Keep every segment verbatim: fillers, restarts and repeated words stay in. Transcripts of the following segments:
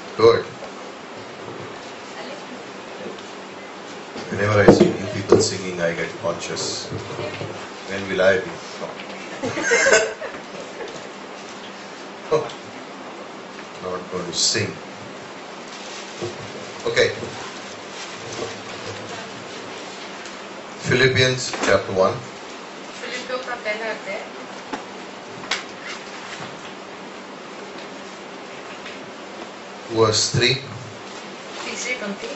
Good. Whenever I see people singing, I get conscious. When will I be? Oh, not going to sing. Okay. Philippians chapter one. फिलिपियों का पहला अध्याय Verse three. तीसरी पंक्ति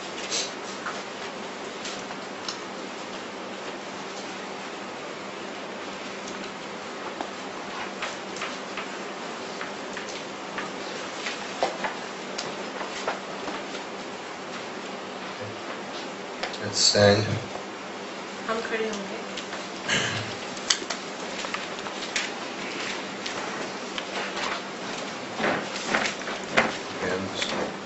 Let's stand. हम खड़े होंगे. Hands.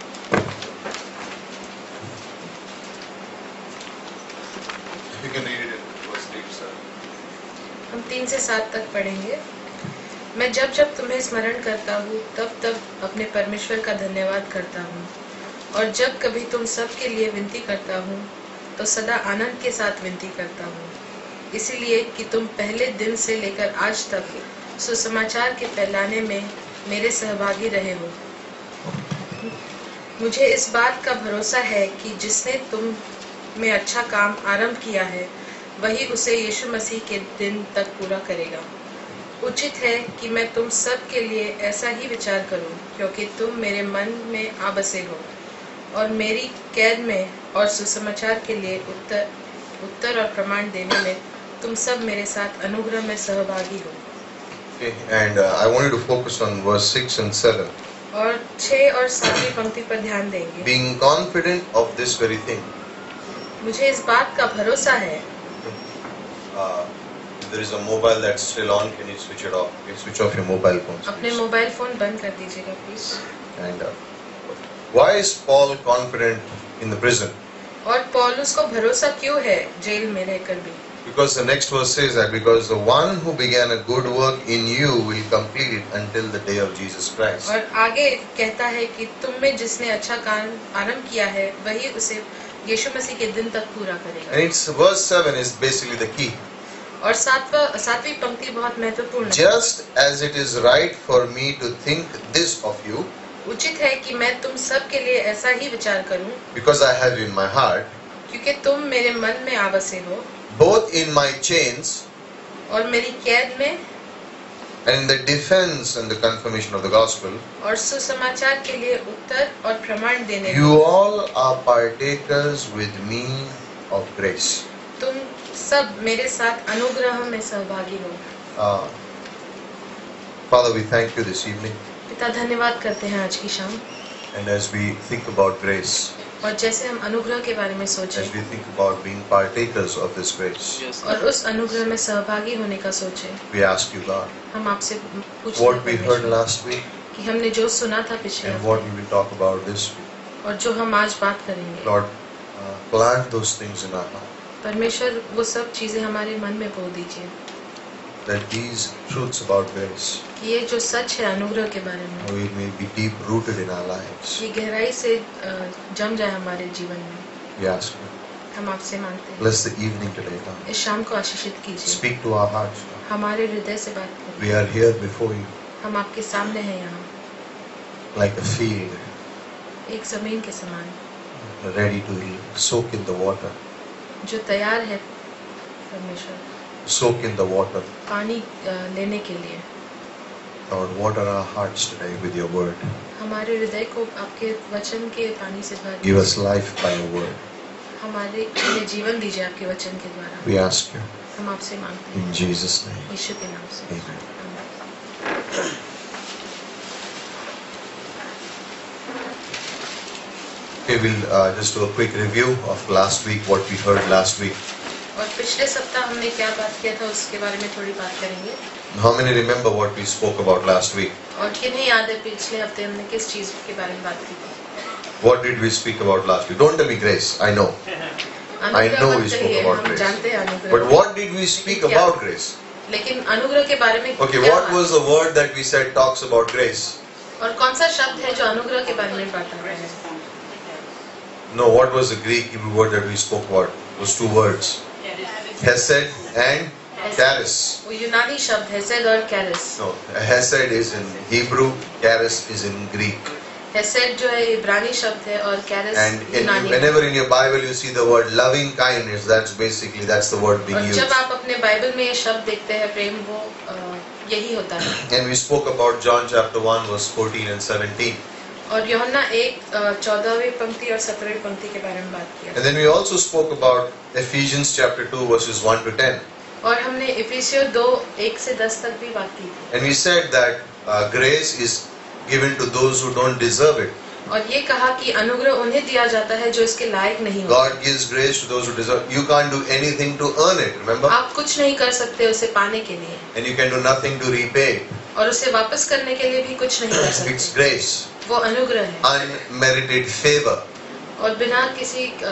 You can read it in verse three, sir. हम तीन से सात तक पढ़ेंगे. मैं जब जब तुम्हें स्मरण करता हूँ तब तब अपने परमेश्वर का धन्यवाद करता हूँ और जब कभी तुम सब के लिए विनती करता हूँ तो सदा आनंद के साथ विनती करता हूँ, इसीलिए कि तुम पहले दिन से लेकर आज तक सुसमाचार के फैलाने में मेरे सहभागी रहे हो. मुझे इस बात का भरोसा है कि जिसने तुम में अच्छा काम आरंभ किया है वही उसे यीशु मसीह के दिन तक पूरा करेगा. उचित है कि मैं तुम सब के लिए ऐसा ही विचार करूं, क्योंकि तुम मेरे मन में आ बसे हो और मेरी कैद में और सुसमाचार के लिए उत्तर उत्तर और प्रमाण देने में तुम सब मेरे साथ अनुग्रह में सहभागी हो. Okay, and uh, I want you to focus on verse six and seven. और छह और सातवीं पंक्ति पर ध्यान देंगे. Being confident of this very thing. मुझे इस बात का भरोसा है. Uh, there is a mobile that's still on. Can you switch it off? Okay, switch off your mobile phones. अपने please. मोबाइल फोन बंद कर दीजिएगा please. And uh, why is Paul confident in the prison? और पौलुस को भरोसा क्यों है जेल में रहकर भी? Because the next verse says that because the one who began a good work in you will complete it until the day of Jesus Christ. और आगे कहता है कि तुम में जिसने अच्छा काम आरंभ किया है वही उसे यीशु मसीह के दिन तक पूरा करेगा. And it's verse seven is basically the key. और सातवां सातवीं पंक्ति बहुत महत्वपूर्ण है. Just as it is right for me to think this of you, उचित है कि मैं तुम सब के लिए ऐसा ही विचार करूं, because I have you in my heart, क्योंकि तुम मेरे मन में आबसे हो both in my chains और मेरी कैद में and in the defense and the confirmation of the gospel, और सुसमाचार के लिए उत्तर और प्रमाण देने में you all are partakers with me of grace. तुम सब मेरे साथ अनुग्रह में सहभागी हो. Uh, Father, we thank you this evening, पिता धन्यवाद करते हैं आज की शाम. and as we think about grace, और जैसे हम अनुग्रह के बारे में सोचें as we think about being partakers of this grace, और उस अनुग्रह में सहभागी होने का सोचें, we ask you, God, हम आपसे पूछते what we हैं heard परमेश्वर, last week कि हमने जो सुना था पिछले and what हफ्ते we will talk about this week. और जो हम आज बात करेंगे, Lord, uh, plant those things in our heart, परमेश्वर वो सब चीजें हमारे मन में बो दीजिए that these truths about grace, कि ये जो सच है अनुग्रह के बारे में we may be deep rooted in our lives. ये गहराई से अ, जम जाए हमारे जीवन में. We ask you, हम आपसे मांगते हैं bless the evening today, God. इस शाम को आशीषित कीजिए. Speak to our hearts, God. हमारे हृदय से बात करें. We are here before you, हम आपके सामने हैं यहाँ like a field, एक जमीन के समान ready to soak in the water, जो तैयार है परमेश्वर soak in the water. पानी अ, लेने के लिए. Lord, water our hearts today with your word. हमारे हृदय को आपके वचन के पानी से भर Give दीजिए. us life by your word. हमारे लिए जीवन दीजिए आपके वचन के द्वारा. We ask you हम आपसे मांगते हैं in Jesus' name. यीशु के नाम से. Amen. आमीन. Okay, we'll uh, just do a quick review of last week, what we heard last week. और पिछले सप्ताह हमने क्या बात किया था उसके बारे में थोड़ी बात करेंगे. How many remember what we spoke about last week? और किन्हें याद है पिछले हफ्ते हमने किस चीज के बारे में बात की थी? What did we speak about last week? Don't tell me grace. I know. I अनुग्रह know मत we spoke कहिए, about हम grace. जानते हैं अनुग्रह. But what did we speak क्या? about grace? लेकिन अनुग्रह के बारे में Okay, क्या what बात? was the word that we said talks about grace? और कौन सा शब्द है जो अनुग्रह के बारे में बताता है? No, what was the Greek Hebrew word that we spoke about? Those two words. Hesed and charis. वो यूनानी शब्द हेसेड और कैरिस। No, Hesed is in Hebrew, charis is in Greek. हेसेड जो है इब्रानी शब्द है और कैरिस And in, यूनानी। whenever in your Bible you see the word loving kindness, that's basically, that's the word being और used. जब आप अपने बाइबल में ये शब्द देखते हैं प्रेम, वो अ, यही होता है। And we spoke about John chapter one verse fourteen and seventeen. और यूहन्ना एक चौदहवीं पंक्ति और सत्रहवीं पंक्ति के बारे में बात किया। And then we also spoke about Ephesians chapter two verses one to ten. और हमने इफिसियों दो एक से दस तक भी बात की थी। And we said that uh, grace is given to those who don't deserve it. और ये कहा कि अनुग्रह उन्हें दिया जाता है जो इसके लायक नहीं होते। God gives grace to those who deserve. You can't do anything to earn it, remember? आप कुछ नहीं कर सकते उसे पाने के लिए, And you can do nothing to repay. और उसे वापस करने के लिए भी कुछ नहीं कर It's सकते। grace, वो अनुग्रह है unmerited favor. और बिना किसी अ,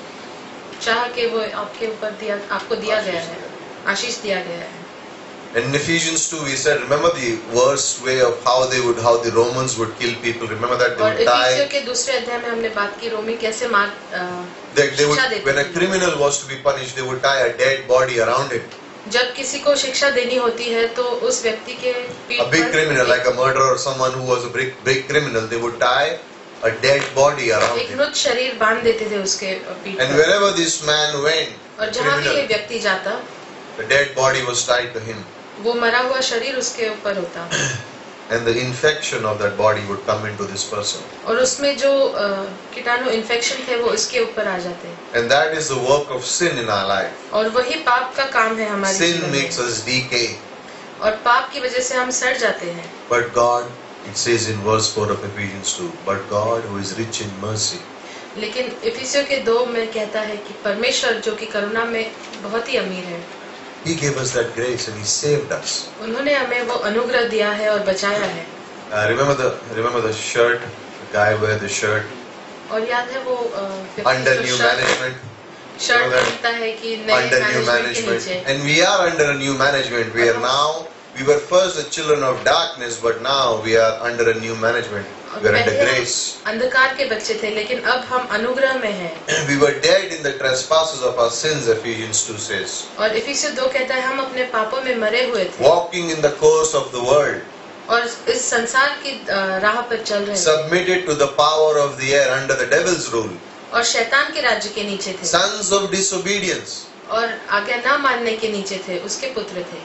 चाह के वो आपके ऊपर दिया, आपको दिया गया है, आशीष दिया गया है। And in Ephesians two we said, remember the worst way of how they would, how the Romans would kill people. Remember that they और would इफिसियों tie. के दूसरे अध्याय में हमने बात की रोमी कैसे मार अ, They, they would, शिक्षा देते when a थे। criminal was to be punished, they would tie a dead body around him. जब किसी को शिक्षा देनी होती है तो उस व्यक्ति के पीठ A big पर criminal, like a murderer or someone who was a big, big criminal, they would tie a dead body around एक him. मृत शरीर बांध देते थे उसके पीठ And पर। wherever this man went, और the जहाँ भी ये criminal, व्यक्ति जाता, the dead body was tied to him. वो मरा हुआ शरीर उसके ऊपर होता And the infection of that body would come into this person. और उसमें जो अ, कीटाणु इन्फेक्शन थे वो इसके ऊपर आ जाते। And that is the work of sin in our life. और वही पाप का काम है हमारे Sin जीवन makes में। us decay. और पाप की वजह से हम सड़ जाते हैं। But God, it says in verse four of Ephesians two, but God who is rich in mercy. लेकिन इफिसियों के दो में कहता है कि परमेश्वर जो कि करुणा में बहुत ही अमीर है, He gave us that grace and He saved us. उन्होंने हमें वो अनुग्रह दिया है और बचाया है। Uh, remember the remember the shirt, the guy wear the shirt और याद है वो अ, व्यक्ति under जो new shirt management. Shirt Remember that? पहनता है कि नए Under new मैनेजमेंट के management, नीचे। and we are under a new management. We are now. We were first the children of darkness, but now we are under a new management. We are under पहले हम grace. अंधकार के बच्चे थे लेकिन अब हम अनुग्रह में हैं। We were dead in the trespasses of our sins, Ephesians two says. और इफिसियों दो कहता है हम अपने पापों में मरे हुए थे Walking in the course of the world, और इस संसार की अ, राह पर चल रहे थे submitted to the power of the air under the devil's rule. और शैतान के राज्य के नीचे थे Sons of disobedience. और आज्ञा ना मानने के नीचे थे, उसके पुत्र थे।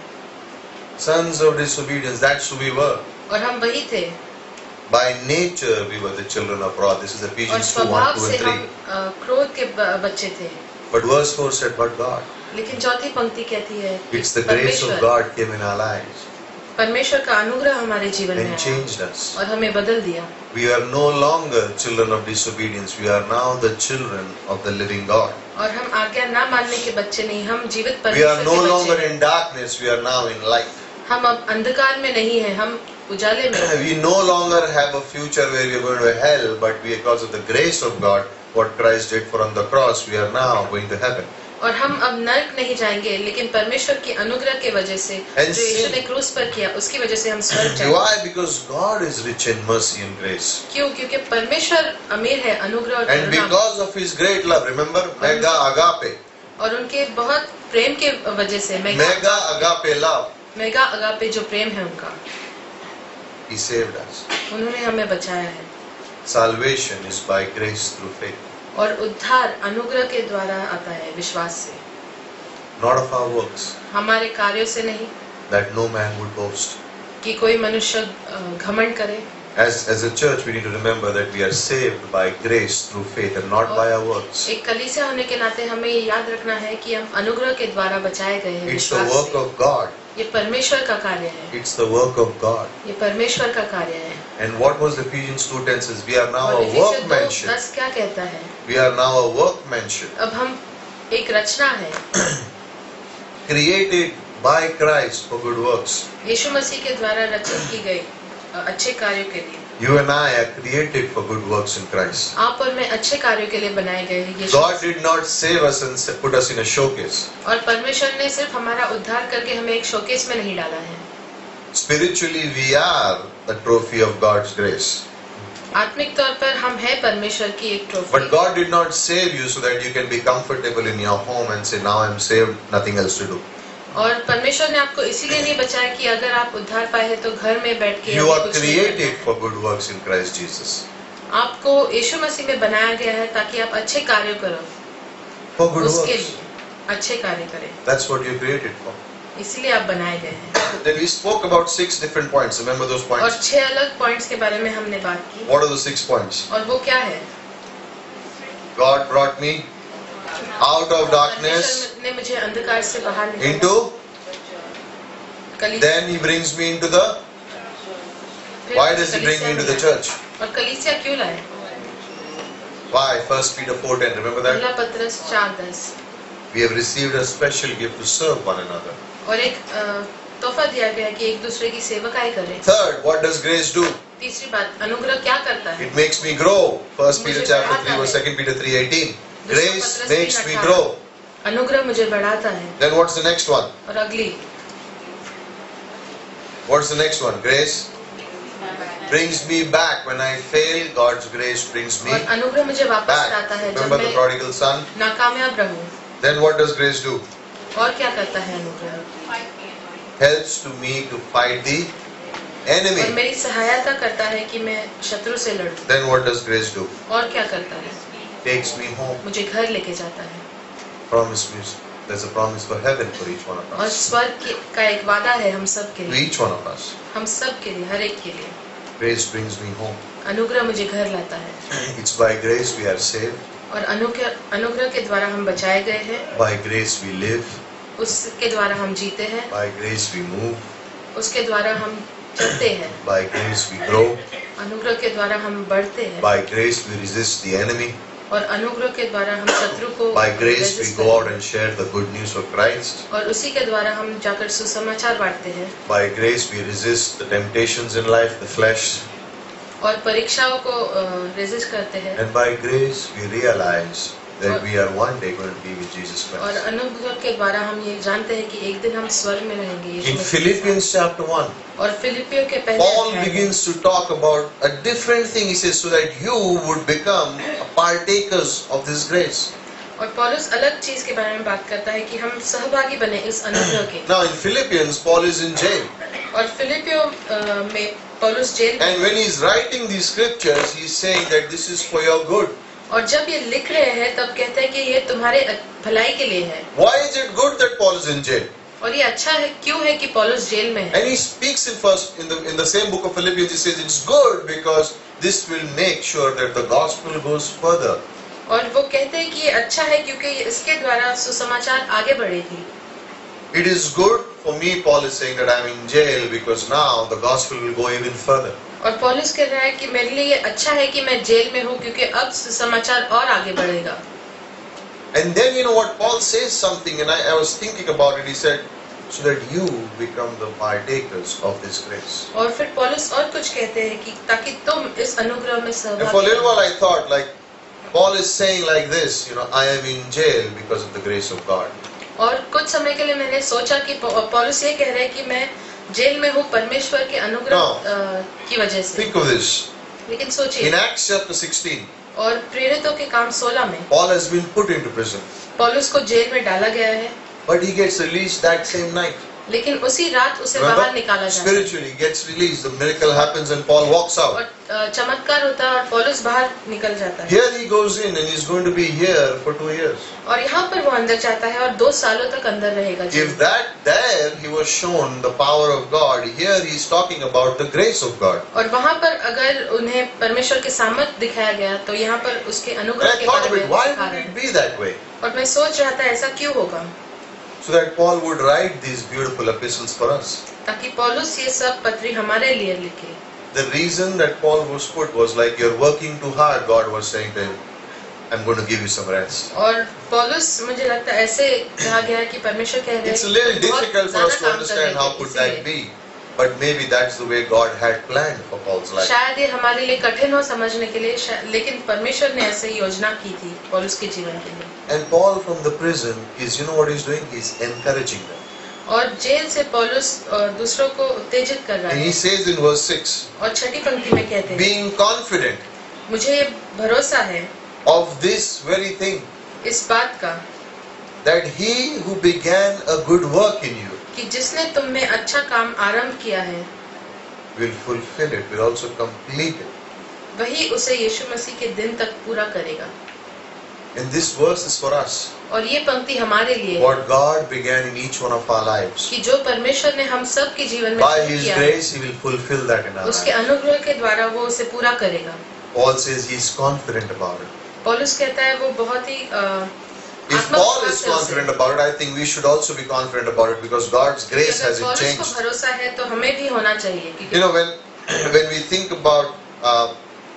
Sons of disobedience, that's who we were. और हम वही थे By nature, we were the children of wrath. This is और Ephesians two, one, स्वभाव two, से and हम three. अ, क्रोध के ब- बच्चे थे। But verse four said, but God. लेकिन चौथी पंक्ति कहती है कि It's the grace of परमेश्वर God came in our lives परमेश्वर का अनुग्रह हमारे जीवन में and आया changed us. और हमें बदल दिया। We are no longer children of disobedience. We are now the children of the living God. और हम आज्ञा ना मानने के बच्चे नहीं, हम जीवित We are परमेश्वर no के longer बच्चे हैं। in darkness. We are now in light. हम अब अंधकार में नहीं हैं, हम उजाले में हैं। We no longer have a future where we are going to hell, but because of the grace of God, what Christ did for on the cross, we are now going to heaven. और हम अब नरक नहीं जाएंगे लेकिन परमेश्वर की अनुग्रह के वजह से And जो यीशु sin- ने क्रूस पर किया उसकी वजह से हम स्वर्ग जाएंगे। Why? Because God is rich in mercy and grace. क्यों? क्योंकि परमेश्वर अमीर है अनुग्रह और And Karuna because of His great love, remember, mega agape. और उनके बहुत प्रेम के वजह से mega Mega agape love. Mega agape जो प्रेम है उनका, He saved us. उन्होंने हमें बचाया है। Salvation is by grace through faith, और उद्धार अनुग्रह के द्वारा आता है, विश्वास से, not of our works, हमारे कार्यों से नहीं that no man would boast. कि कोई मनुष्य अ, घमंड करे। As, as a church, we need to remember that we are saved by grace through faith and not by our works. एक कलीसिया होने के नाते हमें ये याद रखना है कि हम अनुग्रह के द्वारा बचाए गए हैं, It's the विश्वास work से। of God. ये परमेश्वर का कार्य है, It's the work of God. ये परमेश्वर का कार्य है। And what was Ephesians two ten says? We are now और a इफिसियों दो workmanship. दस क्या कहता है? We are now a workmanship. अब हम एक रचना है, Created by Christ for good works. यीशु मसीह के द्वारा रचित की गई अ, अच्छे कार्यों के लिए। You and I are created for good works in Christ. आप और मैं अच्छे कार्यों के लिए बनाए गए हैं यीशु God Masih. did not save us and sa- put us in a showcase. और परमेश्वर ने सिर्फ हमारा उद्धार करके हमें एक शोकेस में नहीं डाला है। Spiritually, we are a trophy of God's grace. आत्मिक तौर पर हम हैं परमेश्वर की एक trophy. But God did not save you so that you can be comfortable in your home and say, now I'm saved, nothing else to do. और परमेश्वर ने आपको इसीलिए नहीं बचाया कि अगर आप उद्धार पाए हैं तो घर में बैठ के You are कुछ नहीं करना। created for good works in Christ Jesus. आपको यीशु मसीह में बनाया गया है ताकि आप अच्छे कार्य करो, For good उसके works. लिए अच्छे कार्य करें, That's what you're created for. इसीलिए आप बनाए गए हैं। Then we spoke about six different points. Remember those और points? छह अलग पॉइंट्स के बारे में हमने बात की। What are the six points? और वो क्या है? God brought me out of darkness परमेश्वर ने मुझे अंधकार से बाहर निकाला। into, कलीसिया- then He brings me into the, फिर why does He bring me कलीसिया into the में church? लाया। और कलीसिया क्यों लाए? Why? First Peter four ten. Remember that? पहला पत्रस चार दस। We have received a special gift to serve one another. और एक अ, तोहफा दिया गया कि एक दूसरे की सेवकाई करें। Third, what does grace do? तीसरी बात, अनुग्रह क्या करता है? It makes me grow. First Peter मुझे chapter बढ़ाता three verse है। Second Peter three eighteen. दूसरा Grace पत्रस makes तीन me अठारह। grow. अनुग्रह मुझे बढ़ाता है। Then what's the next one? और अगली, What's the next one? Grace brings me back when I fail. God's grace brings me और अनुग्रह मुझे वापस back. लाता है जब Remember the मैं prodigal son? नाकामयाब रहूं। Then what does grace do? और क्या करता है अनुग्रह? Helps to me to fight the और enemy. मेरी सहायता करता है कि मैं शत्रु से लड़ूं। Then what does grace do? और क्या करता है? Takes me home. मुझे घर लेके जाता है। Promise me. There's a promise for heaven for each one of और us. स्वर्ग के- का एक वादा है हम सब के To लिए, each one of us. हम सब के लिए, हर एक के लिए। Grace brings me home. अनुग्रह मुझे घर लाता है It's by grace we are saved. और अनुग्रह अनुग्रह के द्वारा हम बचाए गए हैं। By grace we live. उसके द्वारा हम जीते हैं, By grace we move. उसके द्वारा हम चलते हैं, By grace we grow. अनुग्रह के द्वारा हम बढ़ते हैं By grace we resist the enemy. और अनुग्रह के द्वारा हम शत्रु को By grace we resist go करते out and share the good news of Christ. हैं। और उसी के द्वारा हम जाकर सुसमाचार बांटते हैं By grace we resist the temptations in life, the flesh. और परीक्षाओं को रेजिस्ट करते हैं। And by grace we realize that we are one day going to be with Jesus और Christ. अनुग्रह के द्वारा हम ये जानते हैं कि एक दिन हम स्वर्ग में रहेंगे यीशु In मसीह के Philippians साथ। chapter one, और फिलिपियों के पहले Paul अध्याय में begins to talk about a different thing. He says, so that you would become partakers of this grace. और पौलुस अलग चीज के बारे में बात करता है कि हम सहभागी बने इस अनुग्रह के। Now in Philippians, Paul is in jail. और फिलिपियों अ, में पौलुस जेल में And when he's writing these scriptures, he's saying that this is for your good. और जब ये लिख रहे हैं तब कहते हैं कि ये तुम्हारे भलाई के लिए है। Why is it good that Paul is in jail? और ये अच्छा है क्यों है कि पौलुस जेल में है। And he speaks in first in the in the same book of Philippians. He says it's good because this will make sure that the gospel goes further. और वो कहते हैं कि ये अच्छा है क्योंकि इसके द्वारा सुसमाचार आगे बढ़ेगी। It is good for me, Paul is saying, that I'm in jail because now the gospel will go even further. और पौलुस कह रहा है कि मेरे लिए ये अच्छा है कि मैं जेल में हूँ क्योंकि अब सुसमाचार और आगे बढ़ेगा। And then you know what, Paul says something, and I, I was thinking about it. He said, so that you become the partakers of this grace. और फिर पौलुस और कुछ कहते हैं कि ताकि तुम इस अनुग्रह में And for a सहभागी little बनो। while I thought, like, Paul is saying like this, you know, I am in jail because of the grace of God. और कुछ समय के लिए मैंने सोचा कि पौ- पौलुस ये कह रहे हैं कि मैं जेल में हूँ परमेश्वर के अनुग्रह No. अ, की वजह से। Think of this. लेकिन In सोचिए, Acts chapter sixteen, और प्रेरितों के काम सोलह में Paul has been put into prison, पौलुस को जेल में डाला गया है, but he gets released that same night. लेकिन उसी रात उसे बाहर Remember? निकाला जाता है। Spiritually, he gets released. The miracle happens and Paul walks और out. अ, चमत्कार होता है और पौलुस बाहर निकल जाता है। Here he goes in and he's going to be here for two years. और यहाँ पर वो अंदर जाता है और दो सालों तक अंदर रहेगा जेल If में। that there he was shown the power of God, here he's talking about the grace of God. और वहाँ पर अगर उन्हें परमेश्वर के सामर्थ दिखाया गया तो यहाँ पर उसके And अनुग्रह I के thought बारे of it, में why सिखा would रहे it हैं। be that way? और मैं सोच रहा था ऐसा क्यों होगा, So that Paul would write these beautiful epistles for us. ताकि पौलुस ये सब पत्री हमारे लिए लिखे। The reason that Paul was put was like, you're working too hard, God was saying to him, I'm going to give you some rest. और पौलुस मुझे लगता है ऐसे कहा गया है कि परमेश्वर कह रहे हैं It's a कि little तुम बहुत difficult for us to ज्यादा काम कर understand रहे how थे, could इसलिए। that be. But maybe that's the way God had planned for Paul's life. शायद ये हमारे लिए कठिन हो समझने के लिए, शा- लेकिन परमेश्वर ने ऐसे योजना की थी पौलुस के जीवन के लिए। And Paul from the prison is, you know what he's doing? He's encouraging them. और जेल से पौलुस अ, दूसरों को उत्तेजित कर रहा And he है। says in verse six, और छठी पंक्ति में कहते हैं, being confident मुझे ये भरोसा है of this very thing, इस बात का that he who began a good work in you कि जिसने तुम में अच्छा काम आरंभ किया है will fulfill it, will also complete it. वही उसे यीशु मसीह के दिन तक पूरा करेगा। And this verse is for us. और ये पंक्ति हमारे लिए है What God began in each one of our lives, कि जो परमेश्वर ने हम सब के जीवन में by शुरू His किया है, grace He will fulfill that in our उसके lives. अनुग्रह के द्वारा वो उसे पूरा करेगा। Paul says he is confident about it. पौलुस कहता है वो बहुत ही अ, If Paul आत्मविश्वास is है उसे। confident about it, I think we should also be confident about it because God's grace अगर hasn't पौलुस को changed. भरोसा है तो हमें भी होना चाहिए You क्योंकि know, when when we think about uh,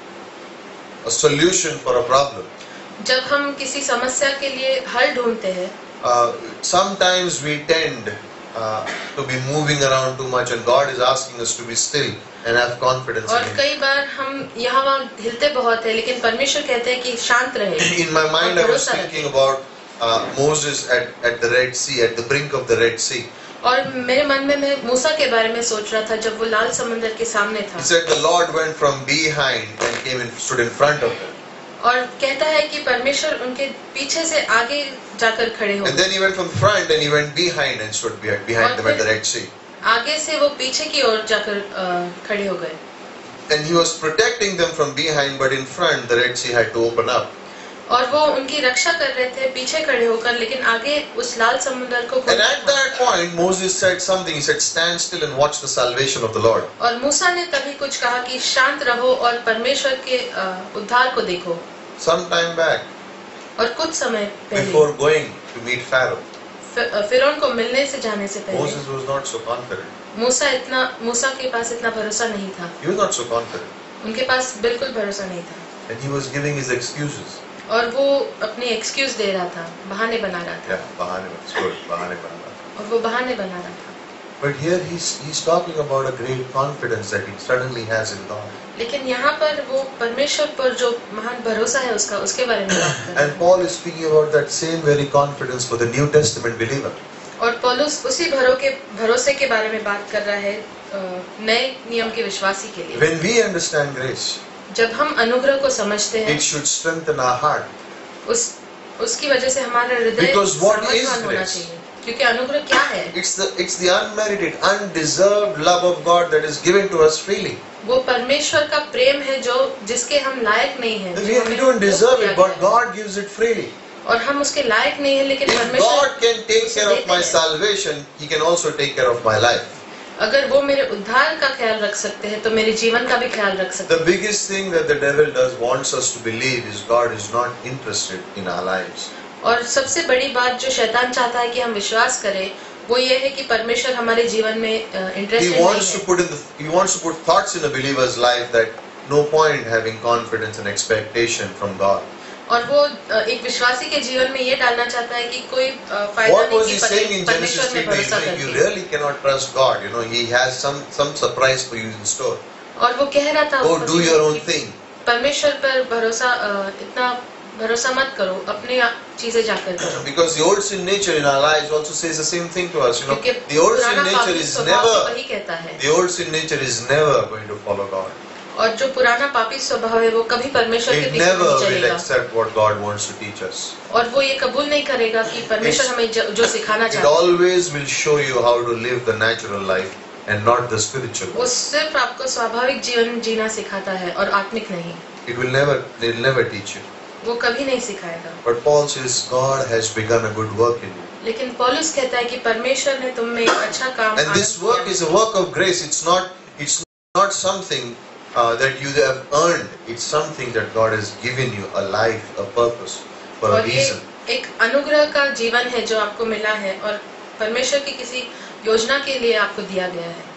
a solution for a problem, जब हम किसी समस्या के लिए हल ढूंढते हैं uh, sometimes we tend uh, to be moving around too much, and God is asking us to be still and have confidence और in Him. कई बार हम यहाँ वहाँ हिलते बहुत है लेकिन परमेश्वर कहते हैं कि शांत रहे। In my mind, I was भरोसा thinking रखें। about uh, Moses at at the Red Sea, at the brink of the Red Sea. और मेरे मन में मैं मूसा के बारे में सोच रहा था जब वो लाल समंदर के सामने था He said the Lord went from behind and came and stood in front of them. और कहता है कि परमेश्वर उनके पीछे से आगे जाकर खड़े हो And then he went from front and he went behind and stood behind, behind them at the Red Sea. आगे से वो पीछे की ओर जाकर अ, खड़े हो गए And he was protecting them from behind, but in front the Red Sea had to open up. और वो उनकी रक्षा कर रहे थे पीछे खड़े होकर लेकिन आगे उस लाल समुद्र को And खोलना at था। that point, Moses said something. He said, "Stand still and watch the salvation of the Lord." और मूसा ने तभी कुछ कहा कि शांत रहो और परमेश्वर के अ, उद्धार को देखो। Some time back, और कुछ समय पहले before going to meet Pharaoh, फि- अ, फिरौन को मिलने से जाने से पहले Moses was not so confident. मूसा इतना मूसा के पास इतना भरोसा नहीं था। He was not so confident, उनके पास बिल्कुल भरोसा नहीं था and he was giving his excuses. और वो अपनी एक्सक्यूज दे रहा था, बहाने बना रहा था Yeah, bahane, it's good. Bahane bana. और वो बहाने बना रहा था। But here he's he's talking about a great confidence that he suddenly has in God. लेकिन यहाँ पर वो परमेश्वर पर जो महान भरोसा है उसका उसके बारे में बात कर रहे And Paul is speaking about that same very confidence for the New Testament believer. हैं। और पौलुस उसी भरो के भरोसे के बारे में बात कर रहा है अ, नए नियम के विश्वासी के लिए। When we understand grace, जब हम अनुग्रह को समझते हैं it should strengthen our heart. उस उसकी वजह से हमारा हृदय Because what is सामर्थ्यवान होना grace? चाहिए क्योंकि अनुग्रह क्या है? It's the it's the unmerited, undeserved love of God that is given to us freely. वो परमेश्वर का प्रेम है जो जिसके हम लायक नहीं हैं, जो We, we हमें don't deserve दिया it, but गया है। God gives it freely. और हम उसके लायक नहीं है लेकिन If परमेश्वर God can take उसे care of देते my हैं। salvation, He can also take care of my life. अगर वो मेरे उद्धार का ख्याल रख सकते हैं तो मेरे जीवन का भी ख्याल रख सकते The biggest thing that the devil does wants us to believe is God is not interested in our lives. हैं। और सबसे बड़ी बात जो शैतान चाहता है कि हम विश्वास करें वो ये है कि परमेश्वर हमारे जीवन में He इंटरेस्टेड नहीं wants to है। put in the, he wants to put thoughts in a believer's life that no point having confidence and expectation from God. और वो अ, एक विश्वासी के जीवन में ये डालना चाहता है कि कोई अ, फायदा What नहीं was कि he पर- saying in Genesis परमेश्वर three? में भरोसा You, you करके। really cannot trust God. You know, He has some some surprise for you in store. और वो कह रहा था Go उस do पति your को own कि thing. परमेश्वर पर भरोसा अ, इतना भरोसा मत करो, अपने आप चीजें जाकर करो। Because the old sin nature in our lives also says the same thing to us. You know, क्योंकि the old sin पुराना nature पापी is स्वभाव तो never वही कहता है the old sin nature is never going to follow God. और जो पुराना पापी स्वभाव है वो कभी परमेश्वर के It पीछे never नहीं will चलेगा accept what God wants to teach us. और वो ये कबूल नहीं करेगा कि परमेश्वर It's- हमें जो, जो सिखाना It चाहता है always will show you how to live the natural life and not the spiritual वो life. सिर्फ आपको स्वाभाविक जीवन जीना सिखाता है और आत्मिक नहीं। It will never, it will never teach you. वो कभी नहीं सिखाएगा। But Paul says God has begun a good work in you. लेकिन पौलुस कहता है कि परमेश्वर ने तुम में एक अच्छा काम And this आरंभ work किया is a work of grace. It's not, it's not something uh, that you have earned. It's something that God has given you, a life, a purpose, for a और ये reason. एक अनुग्रह का जीवन है जो आपको मिला है और परमेश्वर की किसी योजना के लिए आपको दिया गया है।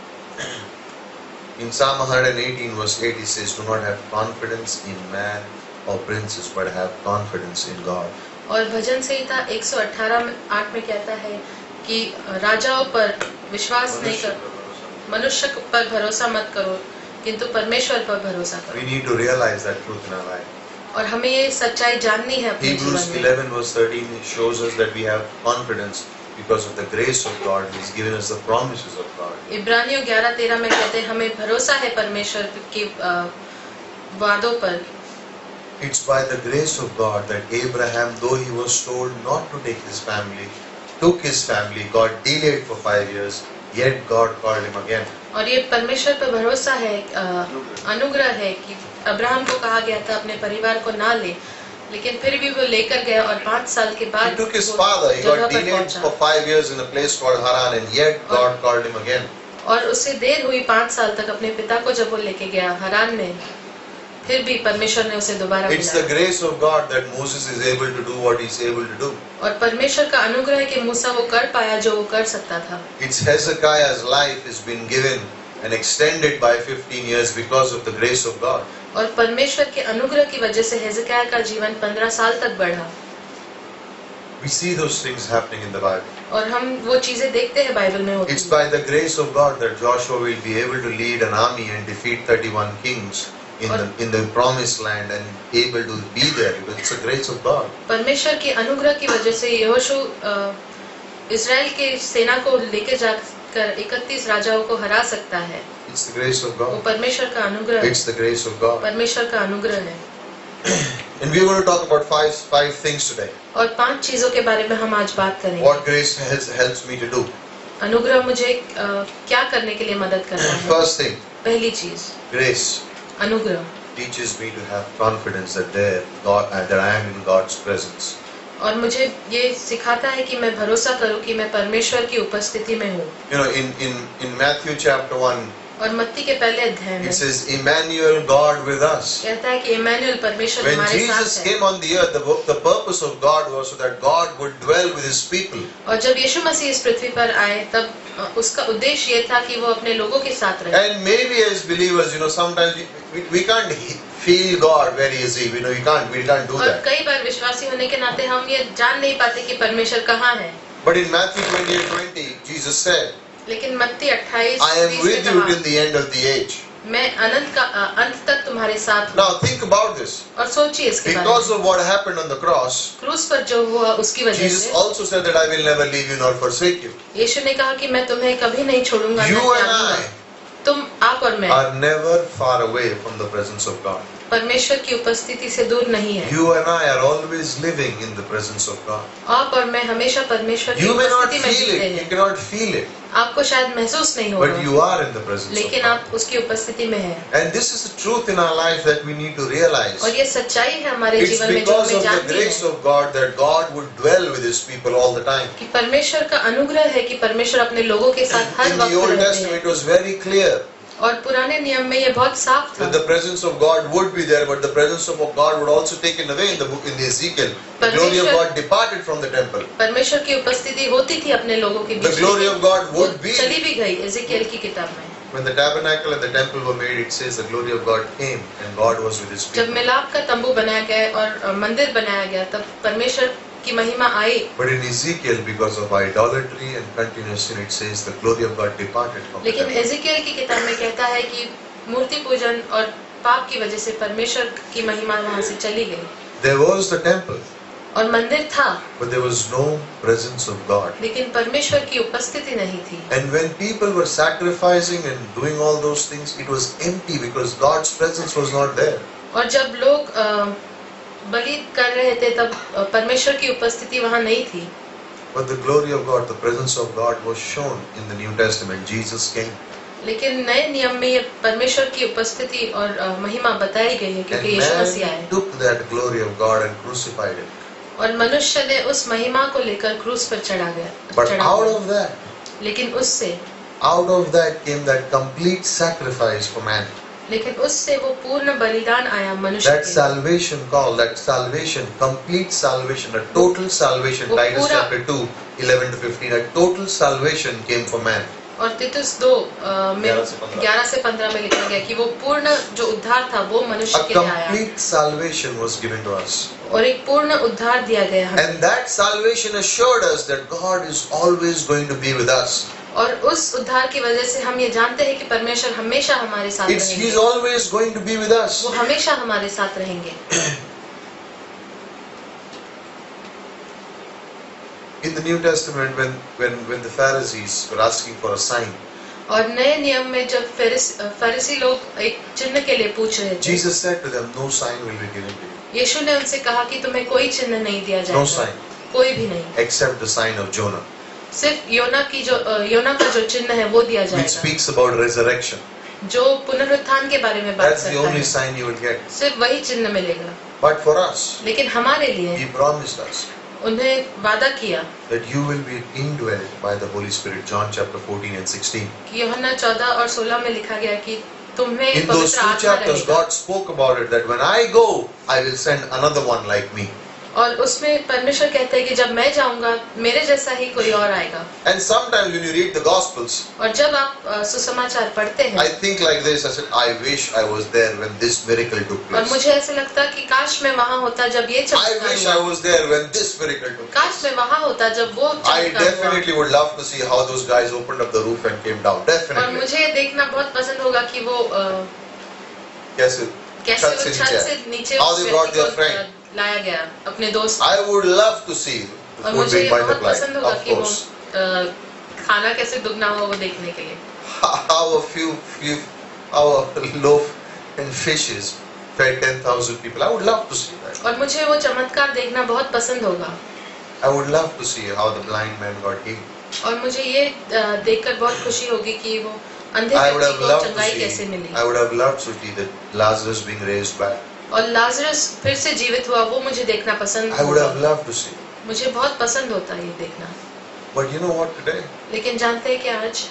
In Psalm one eighteen verse eight it says, do not have confidence in man or princes, but have confidence in God. और भजन संहिता एक सौ अठारह में आठ में कहता है कि राजाओं पर विश्वास नहीं कर मनुष्य पर भरोसा मत करो किंतु परमेश्वर पर भरोसा We करो। need to realize that truth in our life. और हमें ये सच्चाई जाननी है अपने Hebrews जीवन में। eleven verse thirteen shows us that we have confidence because of the grace of God, He's given us the promises of God. इब्रानियों ग्यारह तेरह में कहते हैं हमें भरोसा है परमेश्वर के अ, वादों पर। It's by the grace of God that Abraham, though he was told not to take his family, took his family. God delayed for five years, yet God called him again. और ये परमेश्वर पर भरोसा है, अ, अनुग्रह है कि अब्राहम को कहा गया था अपने परिवार को ना ले, लेकिन फिर भी वो लेकर गया और पाँच साल के बाद He took his वो father. He जगह got पर delayed पहुंचा। for five years in a place called Haran, and yet God called him again. और उससे देर हुई पाँच साल तक अपने पिता को जब वो लेके गया हरान में, फिर भी परमेश्वर ने उसे दोबारा It's the बुलाया। grace of God that Moses is able to do what he's able to do. और परमेश्वर का अनुग्रह है कि मूसा वो कर पाया जो वो कर सकता था। It's Hezekiah's life has been given and extended by fifteen years because of the grace of God. और परमेश्वर के अनुग्रह की वजह से हेzekiah का जीवन पंद्रह साल तक बढ़ा। We see those things happening in the Bible. और हम वो चीजें देखते हैं बाइबल में होती It's हैं। by the grace of God that Joshua will be able to lead an army and defeat thirty-one kings in the in the promised land and able to be there. It's the grace of God. परमेश्वर के अनुग्रह की वजह से यहोशू अ, इस्राएल के सेना को लेके जाकर इकतीस राजाओं को हरा सकता है। It's the grace of वो God. परमेश्वर का अनुग्रह है। It's the grace of God. परमेश्वर का अनुग्रह है। And we're going to talk about five five things today. और पांच चीजों के बारे में हम आज बात करेंगे। What grace helps helps me to do. अनुग्रह मुझे अ, क्या करने के लिए मदद करता है? First thing, पहली चीज grace अनुग्रह, teaches me to have confidence that there God uh, that I am in God's presence. और मुझे ये सिखाता है कि मैं भरोसा करूं कि मैं परमेश्वर की उपस्थिति में हूँ। You know, in in in Matthew chapter one, और मत्ती के पहले अध्याय में it says, Emmanuel, God with us. कहता है कि इमैनुअल परमेश्वर When हमारे Jesus साथ है। came on the earth, the, the purpose of God was so that God would dwell with His people. और जब यीशु मसीह इस पृथ्वी पर आए तब अ, उसका उद्देश्य ये था कि वो अपने लोगों के साथ रहे। And maybe as believers, you know, sometimes we, we, we can't he- feel God very easy. You know, we can't we can't do और that. कई बार विश्वासी होने के नाते हम ये जान नहीं पाते कि परमेश्वर कहाँ है। But in Matthew twenty-eight twenty, Jesus said, लेकिन मत्ती अट्ठाईस I am बीस with में you कहा, till the end of the age. मैं अनंत का अ, अंत तक तुम्हारे साथ हूँ। Now think about this. और सोचिए इसके बारे Because में। of what happened on the cross, क्रूस पर जो हुआ उसकी वजह Jesus से also said that I will never leave you nor forsake you. यीशु ने कहा कि मैं तुम्हें कभी नहीं छोड़ूंगा, You न and त्यागूंगा। I तुम आप और मैं are never far away from the presence of God. परमेश्वर की उपस्थिति से दूर नहीं है। You and I are always living in the presence of God. आप और मैं हमेशा परमेश्वर की You may not उपस्थिति में feel जीते it, you हैं। cannot feel it, आपको शायद महसूस नहीं but होगा, you are in the presence of लेकिन God. आप उसकी उपस्थिति में हैं। And this is the truth in our life that we need to realize. और ये सच्चाई है हमारे It's जीवन में जो because हमें of the जानती grace है of God that God would dwell with His people all the time. कि परमेश्वर का अनुग्रह है कि परमेश्वर अपने लोगों के साथ हर In वक्त the Old रहते Testament, हैं। it was very clear और पुराने नियम में ये बहुत साफ था that the presence of God would be there, but the presence of God would also taken away in the book in the Ezekiel. The glory of God departed from the temple. परमेश्वर की उपस्थिति होती थी अपने लोगों के The beach, glory लेकिन of God वो would be. चली भी गई एजेकियल की किताब में। When the tabernacle and the temple were made, it says the glory of God came and God was with His जब people. मिलाप का तंबू बनाया गया और अ, मंदिर बनाया गया तब परमेश्वर की महिमा आई। But in Ezekiel, because of idolatry and continuous sin, it says the glory of God departed from the लेकिन temple. एजेकियल की किताब में कहता है कि मूर्ति पूजन और पाप की वजह से परमेश्वर की महिमा वहां से चली गई। There was the temple, और मंदिर था but there was no presence of God. लेकिन परमेश्वर की उपस्थिति नहीं थी। And when people were sacrificing and doing all those things, it was empty because God's presence was not there. और जब लोग अ, बलि कर रहे थे तब अ, परमेश्वर की उपस्थिति वहां नहीं थी। But the glory of God, the presence of God was shown in the New Testament. Jesus came. लेकिन नए नियम में ये परमेश्वर की उपस्थिति और अ, महिमा बताई गई है And क्योंकि यीशु मसीह man आए took that glory of God and crucified it. और मनुष्य ने उस महिमा को लेकर क्रूस पर चढ़ा गया But चढ़ा out गया। of that, लेकिन उससे out of that came that complete sacrifice for man. लेकिन उससे वो पूर्ण बलिदान आया मनुष्य That के लिए। salvation call, that salvation, complete salvation, a total salvation, वो Titus पूरा- chapter two, eleven to fifteen, a total salvation came for man. और तीतुस दो अ, में ग्यारह से पंद्रह। ग्यारह से पंद्रह में लिखा गया कि वो पूर्ण जो उद्धार था वो मनुष्य A के लिए आया complete salvation was given to us. और एक पूर्ण उद्धार दिया गया हमें। And that salvation assured us that God is always going to be with us. और उस उद्धार की वजह से हम ये जानते हैं कि परमेश्वर हमेशा हमारे साथ It's He's रहेंगे। always going to be with us. वो हमेशा हमारे साथ रहेंगे। In the New Testament, when when when the Pharisees were asking for a sign, और नए नियम में जब फरीसी फरीसी लोग एक चिन्ह के लिए पूछ रहे थे, Jesus said to them, "No sign will be given to you, यीशु ने उनसे कहा कि तुम्हें कोई चिन्ह नहीं दिया no जाएगा, sign, कोई भी नहीं, except the sign of Jonah, सिर्फ योना की जो योना का जो चिन्ह है वो दिया which जाएगा, speaks about resurrection. जो पुनरुत्थान के बारे में बात That's the करता only है, sign you will get. सिर्फ वही चिन्ह मिलेगा। But for us, लेकिन हमारे लिए He promised us उन्हें वादा किया that you will be indwelt by the Holy Spirit. John chapter fourteen and sixteen. कि यूहन्ना चौदह और सोलह में लिखा गया कि तुम्हें In those पवित्र two आत्मा chapters, रहेगा। God spoke about it that when I go, I will send another one like me. और उसमें परमेश्वर कहते हैं कि जब मैं जाऊंगा मेरे जैसा ही कोई और आएगा। And sometimes when you read the Gospels, और जब आप अ, सुसमाचार पढ़ते I हैं think like this. I said, I wish I was there when this miracle took और place. मुझे ऐसे लगता कि काश मैं वहाँ होता जब ये I चमत्कार wish I हुआ, was there when this miracle took काश place. मैं वहाँ होता जब वो I चमत्कार हुआ। definitely would love to see how those guys opened up the roof and came down. और Definitely. मुझे ये देखना बहुत पसंद होगा कि वो अ, Yes, कैसे छत वो से छत नीचे से नीचे How उस they brought व्यक्ति their को friend. अ, लाया गया अपने दोस्त। I would love to see the और food मुझे being ये बहुत multiplied. पसंद होगा Of कि वो course. अ, खाना कैसे दुगना हुआ वो देखने के लिए। How a few, few, how a loaf and fishes fed ten thousand people. I would love to see that. और मुझे वो चमत्कार देखना बहुत पसंद होगा। I would love to see how the blind man got healed. और मुझे ये अ, देखकर बहुत खुशी होगी कि वो अंधे I would व्यक्ति have को loved to चंगाई see. कैसे मिली I would have loved to see that Lazarus being raised back. और लाजरस फिर से जीवित हुआ वो मुझे देखना पसंद I would have होगा। loved to see. मुझे बहुत पसंद होता है ये देखना। But you know what? Today, लेकिन जानते हैं कि आज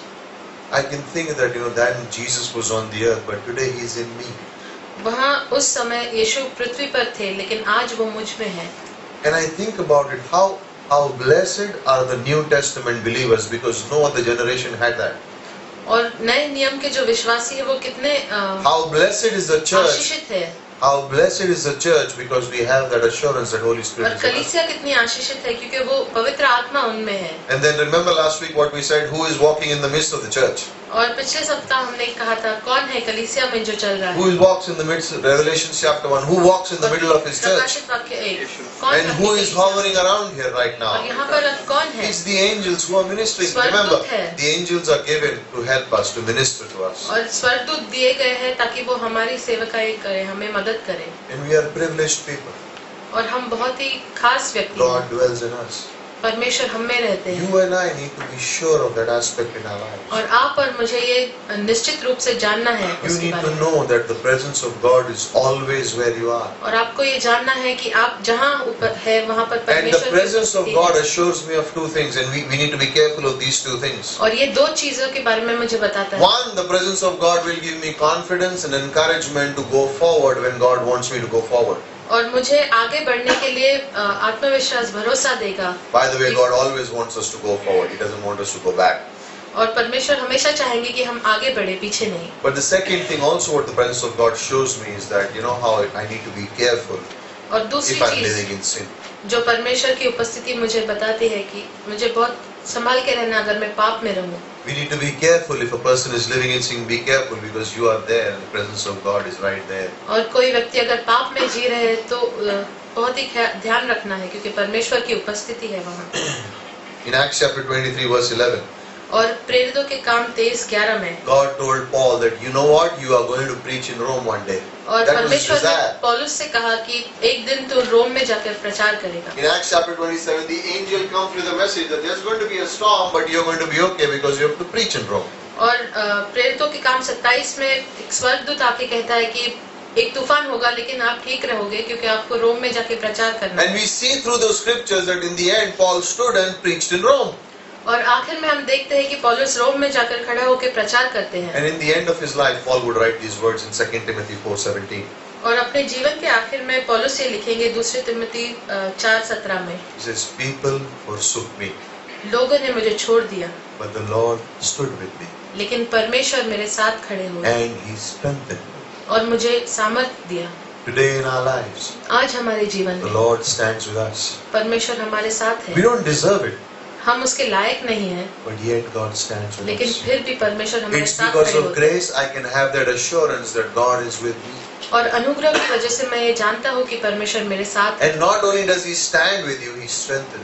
I can think that you know then Jesus was on the earth, but today He's in me. वहाँ उस समय यीशु पृथ्वी पर थे लेकिन आज वो मुझ में है। And I think about it, how how blessed are the New Testament believers because no other generation had that. और नए नियम के जो विश्वासी है वो कितने अ, How blessed is the church. आशीषित है How blessed is the church because we have that assurance that Holy और Spirit is in us. कलीसिया कितनी आशीषित है क्योंकि वो पवित्र आत्मा उनमें है। And then remember last week what we said, who is walking in the midst of the church? और पिछले सप्ताह हमने कहा था कौन है कलीसिया में जो चल रहा Who है। walks in the midst of Revelation chapter one? Who walks in the middle of His church? प्रकाशित वाक्य एक कौन And है who आपकी is कलीसिया? hovering around here right now? और यहाँ पर अब कौन है? It's the angels who are ministering. स्वर्गदूत Remember, है। the angels are given to help us, to minister to us. और स्वर्गदूत दिए गए हैं ताकि वो हमारी सेवकाई करें, हमें मदद करें। And we are privileged people. और हम बहुत ही खास व्यक्ति God हैं। dwells in us. परमेश्वर हम में रहते हैं। You and I need to be sure of that aspect in our lives. और आप और मुझे ये निश्चित रूप से जानना है You उसके need बारे to में। know that the presence of God is always where you are. और आपको ये जानना है कि आप जहाँ ऊपर है वहाँ पर And the परमेश्वर की presence of उपस्थिति God है। assures me of two things, and we, we need to be careful of these two things. और ये दो चीजों के बारे में मुझे बताता है। One, the presence of God will give me confidence and encouragement to go forward when God wants me to go forward. और मुझे आगे बढ़ने के लिए अ, आत्मविश्वास भरोसा देगा। By the way, God always wants us to go forward. He doesn't want us to go back. और परमेश्वर हमेशा चाहेंगे कि हम आगे बढ़े, पीछे नहीं। But the second thing also what the presence of God shows me is that, you know how I need to be careful और दूसरी if I'm चीज living in sin. जो परमेश्वर की उपस्थिति मुझे बताती है कि मुझे बहुत संभाल के रहना अगर मैं पाप में रहूं। We need to be careful if a person is living in sin, be careful because you are there and the presence of God is right there. और कोई व्यक्ति अगर पाप में जी रहे हैं तो अ, बहुत ही ख्या- ध्यान रखना है क्योंकि परमेश्वर की उपस्थिति है वहाँ। In Acts chapter twenty-three verse eleven, और प्रेरितों के काम तेईस ग्यारह में God told Paul that you know what, you are going to preach in Rome one day. और That was परमेश्वर ने desire. पौलुस से कहा कि एक दिन तू रोम में जाकर प्रचार करेगा। In Acts chapter twenty-seven, the angel comes with a message that there's going to be a storm, but you're going to be okay because you have to preach in Rome. और अ, प्रेरितों के काम सत्ताईस में एक स्वर्गदूत आके कहता है कि एक तूफान होगा लेकिन आप ठीक रहोगे क्योंकि आपको रोम में जाके प्रचार करना And है। we see through those scriptures that in the end, Paul stood and preached in Rome. और आखिर में हम देखते हैं कि पौलुस रोम में जाकर खड़ा होकर प्रचार करते हैं। And in the end of his life, Paul would write these words in Second Timothy four seventeen. और अपने जीवन के आखिर में पौलुस ये लिखेंगे दूसरे तिमोथी अ, चार सत्रह में, He says, people forsook me, लोगों ने मुझे छोड़ दिया but the Lord stood with me लेकिन परमेश्वर मेरे साथ खड़े हुए and He strengthened me. और मुझे सामर्थ दिया। Today in our lives, आज हमारे जीवन the में Lord stands with us. परमेश्वर हमारे साथ We है। don't deserve it, हम उसके लायक नहीं हैं but yet God stands with लेकिन us. फिर भी परमेश्वर हमारे It's साथ because खड़े of होते हैं। grace I can have that assurance that God is with me. और अनुग्रह की वजह से मैं ये जानता हूँ कि परमेश्वर मेरे साथ है। And not only does He stand with you, He strengthens you.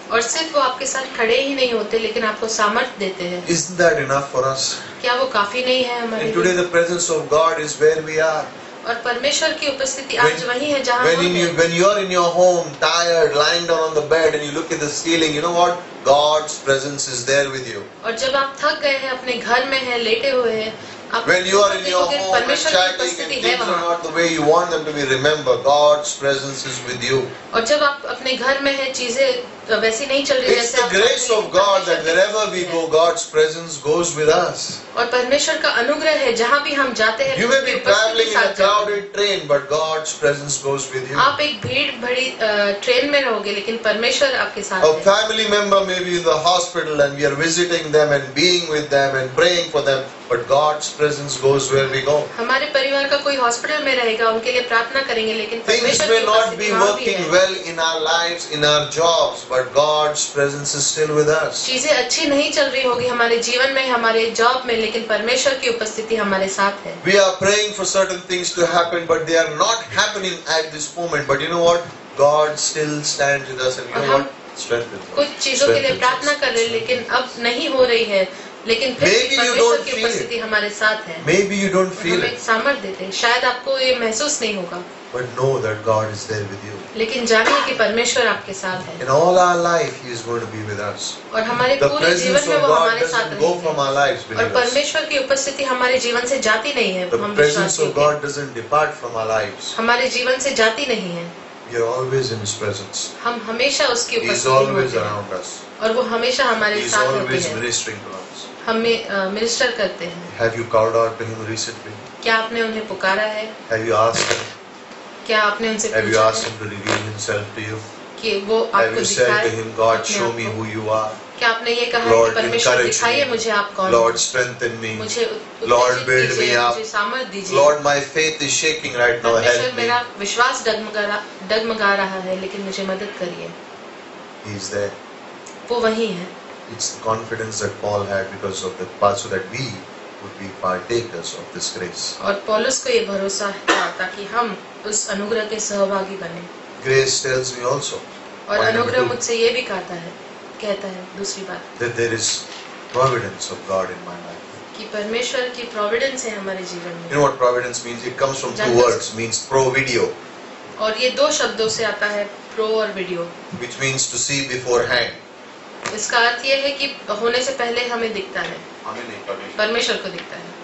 और सिर्फ वो आपके साथ खड़े ही नहीं होते लेकिन आपको सामर्थ्य देते हैं। Isn't that enough for us? क्या वो काफी नहीं है हमारे And today लिए? the presence of God is where we are. और परमेश्वर की उपस्थिति आज When, वही है जहाँ when, हम in you, हैं। when you're in your home, tired, lying down on the bed and you look at the ceiling, you know what? God's presence is there with you. और जब आप थक गए हैं, अपने घर में हैं, लेटे हुए हैं, आप When you are in your देखोगे home and परमेश्वर की chatting and उपस्थिति है things are वहाँ। not the way you want them to be, remember God's presence is with you. और जब आप अपने घर में हैं, चीजें वैसी नहीं चल रही It's जैसे the आप grace चाहते हैं, of God that परमेश्वर की wherever we उपस्थिति go, है। God's presence goes with us. और परमेश्वर का अनुग्रह है, जहाँ भी हम जाते हैं You may उसकी be उपस्थिति traveling in a साथ जाते हैं। crowded train, but God's presence goes with you. आप एक भीड़ भरी अ, ट्रेन में रहोगे लेकिन परमेश्वर आपके साथ A है। family member may be in the hospital and we are visiting them and being with them and praying for them, but God's presence goes where we go. हमारे परिवार का कोई हॉस्पिटल में रहेगा, उनके लिए प्रार्थना करेंगे लेकिन Things परमेश्वर may की not उपस्थिति be वहाँ भी working है। well in our lives, in our jobs, but God's presence is still with us. चीजें अच्छी नहीं चल रही होगी हमारे जीवन में, हमारे जॉब में, लेकिन परमेश्वर की उपस्थिति हमारे साथ है। We are praying for certain things to happen, but they are not happening at this moment. But you know what? God still stands with us, and you और know हम what? Strengthens us. कुछ चीजों के लिए प्रार्थना कर रहे हैं लेकिन अब नहीं हो रही है, लेकिन फिर भी Maybe you परमेश्वर don't की feel उपस्थिति हमारे साथ है। Maybe you don't और feel हमें it, एक सामर्थ्य देते हैं, शायद आपको ये महसूस नहीं होगा, but know that God is there with you. लेकिन जानिए कि परमेश्वर आपके साथ है In all our life, He is going to be with us. और हमारे The पूरे presence जीवन में of वो God हमारे साथ doesn't go from रहेंगे। our lives, और believers. परमेश्वर की उपस्थिति हमारे जीवन से जाती नहीं है। The हम presence विश्वासियों of के God doesn't depart from our lives. हमारे जीवन से जाती नहीं है। We are always in His presence. हम हमेशा उसकी He is उपस्थिति में always होते हैं around us. और वो हमेशा He हमारे is साथ होते always हैं, ministering to us. हमें मिनिस्टर करते हैं। Have you called out to Him recently? क्या आपने उन्हें पुकारा है? Have you asked Him? क्या आपने उनसे Have you पूछा asked है Him to reveal Himself to you? कि वो Have आपको you said दिखाए to Him, God, अपने show आप me को? who you are? क्या आपने ये कहा है Lord, कि परमेश्वर encourage दिखाइए me. मुझे आप कौन Lord, हैं? strengthen me. मुझे उत्तेजित Lord, build me कीजिए, up. मुझे सामर्थ दीजिए। Lord, my faith is shaking right now. परमेश्वर Help me. मेरा विश्वास डगमगा रहा- डगमगा रहा है लेकिन मुझे मदद करिए। He is there. वो वही है। It's the confidence that Paul had because of the part, so that we would be partakers of this grace. और पौलुस को ये भरोसा था ताकि हम उस अनुग्रह के सहभागी बने। Grace tells me also और Point number अनुग्रह two. मुझसे ये भी कहता है कहता है दूसरी बात that there is providence of God in my life. कि परमेश्वर की प्रोविडेंस है हमारे जीवन You में। know what providence means? It comes from two Jantas- words, means provideo, और ये दो शब्दों से आता है, प्रो और video. which means to see beforehand. इसका अर्थ ये है कि होने से पहले हमें दिखता है, हमें नहीं, परमेश्वर। परमेश्वर को दिखता है।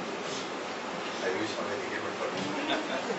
I wish हमें दिखे, but परमेश्वर।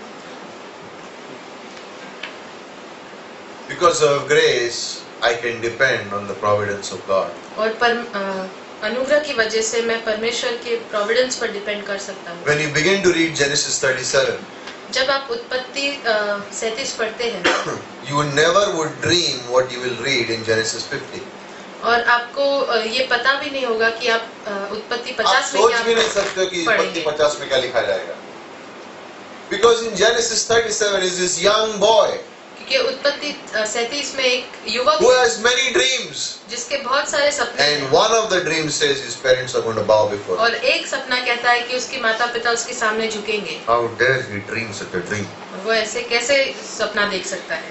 Because of grace, I can depend on the providence of God. और पर अ, अनुग्रह की वजह से मैं परमेश्वर के प्रोविडेंस पर डिपेंड कर सकता हूँ। When you begin to read Genesis thirty-seven, जब आप उत्पत्ति सैंतीस पढ़ते हैं you never would dream what you will read in Genesis fifty. और आपको अ, ये पता भी नहीं होगा कि आप अ, उत्पत्ति आप पचास में सोच क्या भी नहीं सकते हो कि पढ़ेंगे। उत्पत्ति पचास में क्या लिखा जाएगा. Because in Genesis thirty-seven is this young boy क्योंकि उत्पत्ति सैंतीस में एक युवक who है, has many dreams, जिसके बहुत सारे सपने and हैं one of the dreams says his parents are going to bow before him. और एक सपना कहता है कि उसके माता पिता उसके सामने झुकेंगे। How dare he dream such a dream? और वो ऐसे कैसे सपना देख सकता है?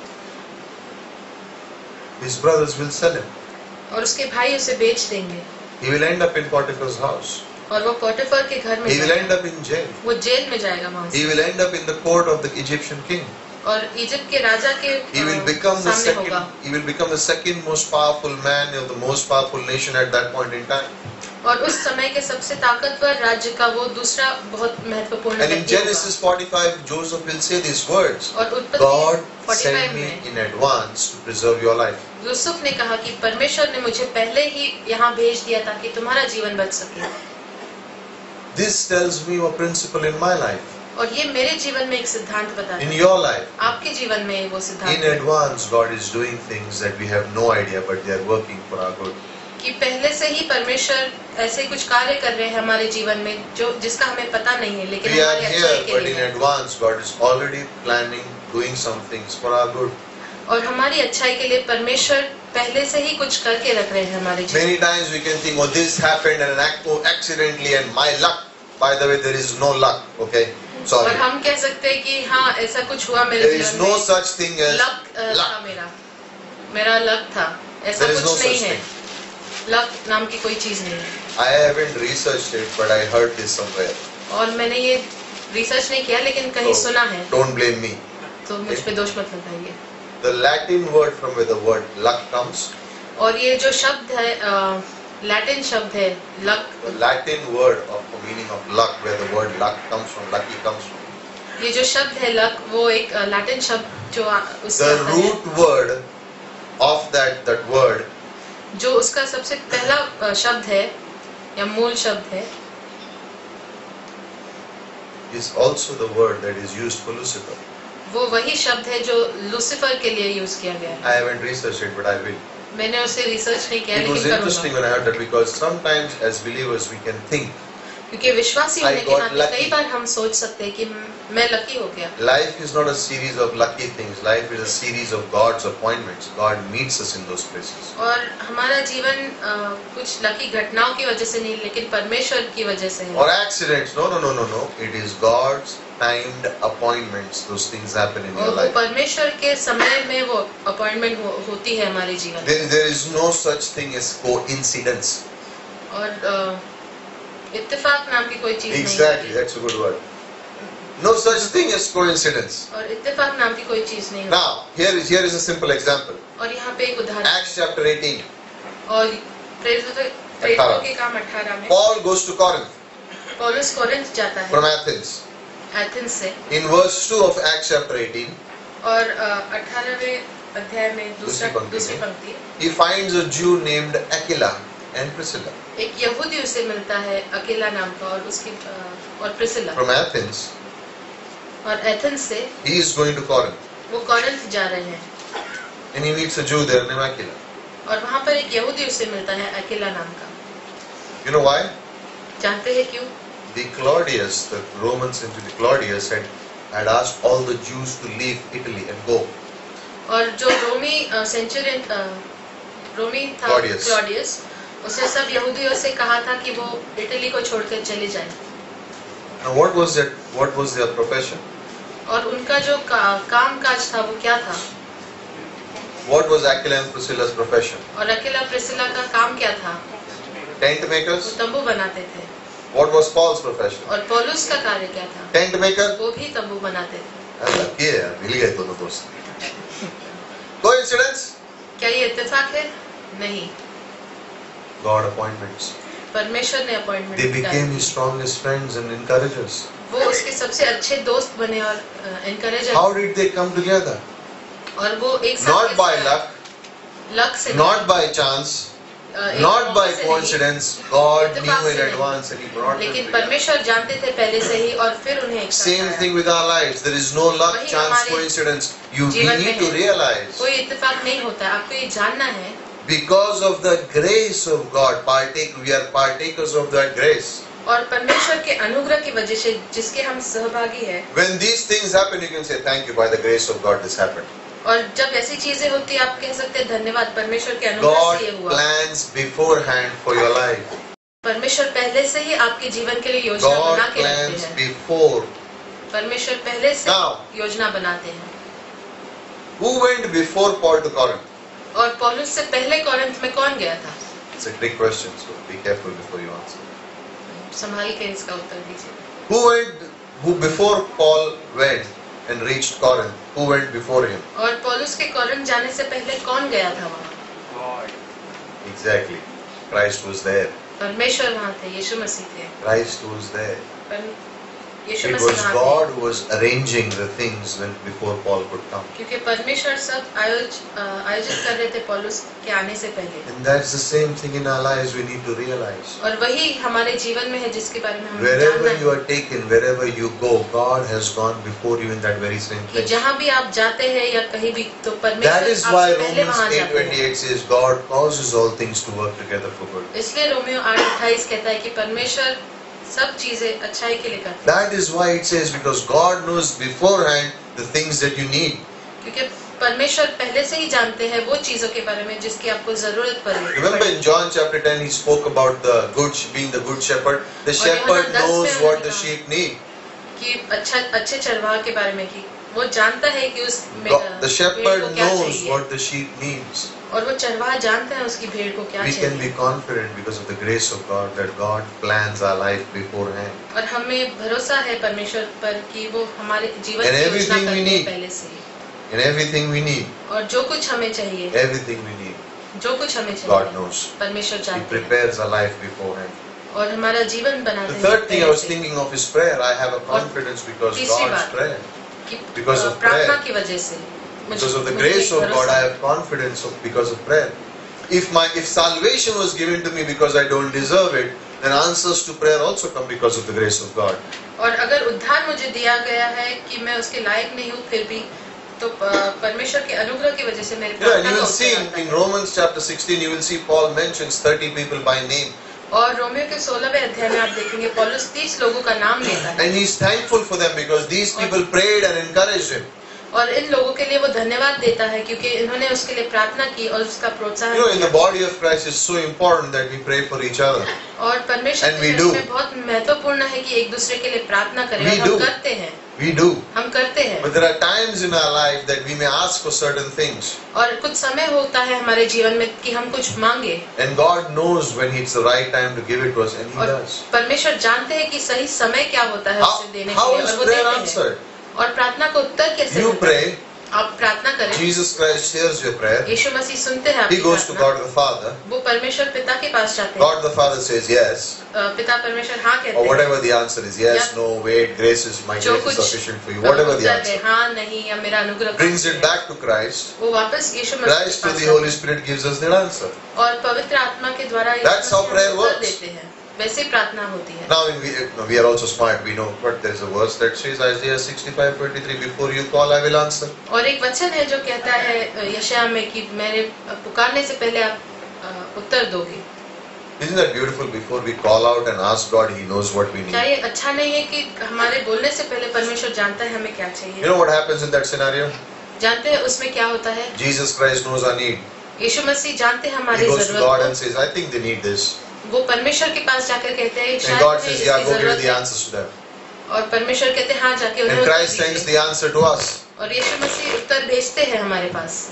His brothers will sell him. और उसके भाई उसे बेच देंगे He will end up in Potiphar's house. और वो पोटिफर के घर में He will end जाएगा। up in jail. वो जेल में जाएगा वहां He से will end up in the court of the Egyptian king. और इजिप्ट के राजा के He will a, become the सामने होगा second. He will become the second most powerful man of the most powerful nation at that point in time. और उस समय के सबसे ताकतवर राज्य का वो दूसरा बहुत महत्वपूर्ण And in व्यक्ति होगा। Genesis forty-five, Joseph will say these words: और उत्पत्ति God पैंतालीस sent me में in advance to preserve your life. Yusuf ने कहा कि परमेश्वर ने मुझे पहले ही यहाँ भेज दिया ताकि तुम्हारा जीवन बच सके। This tells me a principle in my life, और ये मेरे जीवन में एक सिद्धांत बताता in है, your life. आपके जीवन में वो सिद्धांत In है advance, God is doing things that we have no idea, but they are working for our good. कि पहले से ही परमेश्वर ऐसे कुछ कार्य कर रहे हैं हमारे जीवन में जो जिसका हमें पता नहीं है लेकिन We are हमारी here, अच्छाई के but लिए in है। advance, God is already planning, doing some things for our good. और हमारी अच्छाई के लिए परमेश्वर पहले से ही कुछ करके रख रहे हैं हमारे जीवन Many times we can think, oh, this happened and an act, oh, accidentally, and my luck. By the way, there is no luck. Okay, में। sorry. और हम कह सकते हैं कि हाँ ऐसा कुछ हुआ मेरे There is जीवन no में, such thing as लक अ, था luck. मेरा। मेरा लक था, ऐसा There is no कुछ नहीं such है, thing. लक नाम की कोई चीज नहीं है। I haven't researched it, but I heard this somewhere. और मैंने ये रिसर्च नहीं किया, लेकिन कहीं So, सुना है, don't blame me. तो मुझ पे दोष मत लगाइए। The Latin word from where the word luck comes, और ये जो शब्द है, लैटिन शब्द है luck, the Latin word of the meaning of luck, where the word luck comes from, lucky comes from. ये जो शब्द है लक, वो एक लैटिन शब्द जो आ- उससे The आता है, root word of that that word जो उसका सबसे पहला अ, शब्द है या मूल शब्द है, is also the word that is used for Lucifer. वो वही शब्द है जो लूसीफर के लिए यूज किया गया है। I haven't researched it, but I will. मैंने उसे रिसर्च नहीं किया, It was लेकिन interesting करूंगा, when I heard that, because sometimes as believers we can think क्योंकि विश्वासी I होने के got नाते lucky. कई बार हम सोच सकते हैं कि मैं लकी हो गया। life is not a series of lucky things. Life is a series of God's appointments. God meets us in those places. और हमारा जीवन अ, कुछ लकी घटनाओं की वजह से नहीं, लेकिन परमेश्वर की वजह से है। Or accidents. No, no, no, no, no. It is God's timed appointments. Those things happen in और your वो life. परमेश्वर के समय में वो अपॉइंटमेंट हो, होती है हमारे जीवन में। There, there is no such thing as coincidence. और अ, इत्तेफाक नाम की कोई चीज Exactly, नहीं that's a good word. No such thing as coincidence. होती, और इत्तेफाक नाम की कोई चीज नहीं होती। Now, here is here is a simple example. और यहाँ पे एक उदाहरण, Acts chapter eighteen. और प्रेरितों प्रेरितों के काम अठारह में Paul goes to Corinth पौलुस कोरिन्थ जाता है from Athens. एथेंस से, In verse two of Acts chapter eighteen, और अठारहवें अध्याय में दूसरा दूसरी पंक्ति दूसरी में। पंक्ति, he finds a Jew named Aquila and Priscilla एक यहूदी उसे मिलता है अकेला नाम का, और उसकी अ, और प्रिसिला, from Athens. और एथेंस से He is going to Corinth वो कोरिन्थ जा रहे हैं, and he meets a Jew there named Aquila. और वहाँ पर एक यहूदी उसे मिलता है अकेला नाम का। You know why? जानते हैं क्यों? The Claudius, the Roman centurion Claudius, had had asked all the Jews to leave Italy and go. और जो रोमी सेंचुरियन रोमी था Claudius. क्लॉडियस, उसे सब यहूदियों से कहा था कि वो इटली को छोड़कर चले जाएं। Now, what was that? What was their profession? और उनका जो का, काम काज था वो क्या था? What was Aquila and Priscilla's profession? और अकेला प्रिसिला का काम क्या था? Tent वो makers. तंबू बनाते थे। What was Paul's profession? और पौलुस का कार्य क्या था? Tent maker. वो भी तंबू बनाते थे। लकी है यार, मिल गए दोनों दोस्त. Coincidence? क्या ये इत्तेफाक है? नहीं, God appointments. परमेश्वर ने They appointment became his strongest friends and encouragers. वो उसके सबसे अच्छे दोस्त बने और एनकरेजर, How did they come together? और वो एक साथ Not कैसे by आए? luck, लक से not by chance, अ, एक not by मौके से नहीं, coincidence. God knew इत्तेफाक in से नहीं। advance and He brought them लेकिन together. परमेश्वर जानते थे पहले से ही, और फिर उन्हें एक साथ Same आया। thing with our lives. There is no luck, वही chance, हमारे coincidence. You we जीवन में need to है। realize, कोई इत्तेफाक नहीं होता है, आपको ये जानना है, because of the grace of God, partake we are partakers of that grace. और परमेश्वर के अनुग्रह की वजह से जिसके हम सहभागी हैं, When these things happen, you can say, "Thank you, by the grace of God, this happened." और जब ऐसी चीजें होती है आप कह सकते हैं धन्यवाद, परमेश्वर के अनुग्रह God से ये हुआ। plans beforehand for your life. परमेश्वर पहले से ही आपके जीवन के लिए योजना God बना के रखते plans हैं। before. परमेश्वर पहले से Now, योजना बनाते हैं। who went before Paul to Corinth? और पौलुस से पहले कोरिन्थ में कौन गया था? It's a trick question, so be careful before you answer. संभाल के इसका उत्तर दीजिए। Who went? Who before Paul went and reached Corinth? Who went before him? और पौलुस के कोरिन्थ जाने से पहले कौन गया था वहाँ? Exactly. Christ was there. परमेश्वर वहाँ थे, यीशु मसीह थे। Christ was there. पर यीशु It मसीह was वहाँ God थे, who was arranging the things when before Paul could come. क्योंकि परमेश्वर सब आयोज अ, आयोजित कर रहे थे पौलुस के आने से पहले। And that's the same thing in our lives we need to realize. और वही हमारे जीवन में है जिसके बारे में हमें Wherever जानना you है are taken, wherever you go, God has gone before you in that very same कि place. जहाँ भी आप जाते हैं या कहीं भी, तो That परमेश्वर is why आपसे पहले Romans वहाँ eight जाते हैं। twenty-eight says God causes all things to work together for good. इसलिए रोमियो आठ अट्ठाईस कहता है कि परमेश्वर सब चीजें अच्छाई के लिए करते हैं, That is why it says, because God knows beforehand the things that you need. क्योंकि परमेश्वर पहले से ही जानते हैं वो चीजों के बारे में जिसकी आपको जरूरत पड़े। Remember in John chapter ten, he spoke about the good, being the good shepherd. The और यूहन्ना shepherd दस में knows उन्होंने what the कहा sheep need. कि अच्छा अच्छे चरवाहा के बारे में कि वो जानता है कि उस मे- God, the भेड़ shepherd को क्या knows चाहिए, what the sheep needs. और वो चरवाहा जानता है उसकी भेड़ को क्या We can be चाहिए, confident because of the grace of God that God plans our life beforehand. और हमें भरोसा है परमेश्वर पर कि वो हमारे जीवन And की योजना everything we करते हैं need. पहले से ही, And everything we need, और जो कुछ हमें चाहिए, everything we need, जो कुछ हमें God चाहिए knows. परमेश्वर He जानते हैं, prepares our life beforehand. और हमारा जीवन बनाते The हैं third thing I पहले was से, thinking of is prayer. I have a confidence because तीसरी God's बात, prayer. कि because of प्रार्थना prayer. की वजह से मुझे- Because of the मुझे grace एक of God, भरोसा I है। have confidence of because of prayer. If my if salvation was given to me because I don't deserve it, then answers to prayer also come because of the grace of God. और अगर उद्धार मुझे दिया गया है कि मैं उसके लायक नहीं हूँ, फिर भी तो प- परमेश्वर के अनुग्रह की वजह से मेरे Yeah, and प्रार्थना you का will see उत्तर in, आता in है। Romans chapter sixteen, you will see Paul mentions thirty people by name, और रोमियो के सोलहवें अध्याय में आप देखेंगे पौलुस तीस लोगों का नाम लेता है, and he's thankful for them because these people prayed and encouraged him. और इन लोगों के लिए वो धन्यवाद देता है क्योंकि इन्होंने उसके लिए प्रार्थना की और उसका प्रोत्साहन You know, in the किया। body of Christ, it's so important that we pray for each other. और परमेश्वर And के we चर्च do. में बहुत महत्वपूर्ण है कि एक दूसरे के लिए प्रार्थना करें, We और हम do. करते हैं, We do. हम करते हैं। But there are times in our life that we may ask for certain things. और कुछ समय होता है हमारे जीवन में कि हम कुछ मांगे, And God knows when it's the right time to give it to us, and He और does. परमेश्वर जानते हैं कि सही समय क्या होता है How, उसे देने how के लिए, is और वो prayer देते हैं। answered? और प्रार्थना का उत्तर कैसे You मिलता है? pray, आप प्रार्थना करें, Jesus Christ hears your prayer, यीशु मसीह सुनते हैं He आपकी goes to प्रार्थना, God the Father, वो परमेश्वर पिता के पास जाते हैं, God the Father says yes, अ, पिता परमेश्वर हाँ कहते or हैं, whatever the answer is, yes, Yeah. no, wait, grace is, my जो grace is कुछ sufficient for you, whatever the उत्तर है, answer. हाँ नहीं या मेरा अनुग्रह Brings काफी it है, back to Christ, वो वापस यीशु मसीह Christ के to पास the जाते Holy हैं, Spirit gives us that answer. और पवित्र आत्मा के द्वारा यीशु That's how मसीह prayer हमें उत्तर works. देते हैं, वैसे ही प्रार्थना होती है। Now we, we are also smart, we know, but there is a verse that says Isaiah sixty-five twenty-three, before you call I will answer. और एक वचन है जो कहता है अ, यशायाह में कि मेरे पुकारने से पहले आप अ, उत्तर दोगे। Isn't that beautiful? Before we call out and ask God, He knows what we क्या need. ये अच्छा नहीं है कि हमारे बोलने से पहले परमेश्वर जानता है हमें क्या You चाहिए? know what happens in that scenario? जानते हैं उसमें क्या होता है? Jesus Christ knows our need. यीशु मसीह जानते हैं He हमारी goes to God and जरूरत says, I think they need this. को, वो परमेश्वर के पास जाकर कहते हैं And शायद God मुझे says, yeah, इसकी go give जरूरत the है, answers to them. और परमेश्वर कहते हैं हाँ जाके उन्हें And उत्तर Christ sends दीजिए, the answer to us. और यीशु मसीह उत्तर भेजते हैं हमारे पास।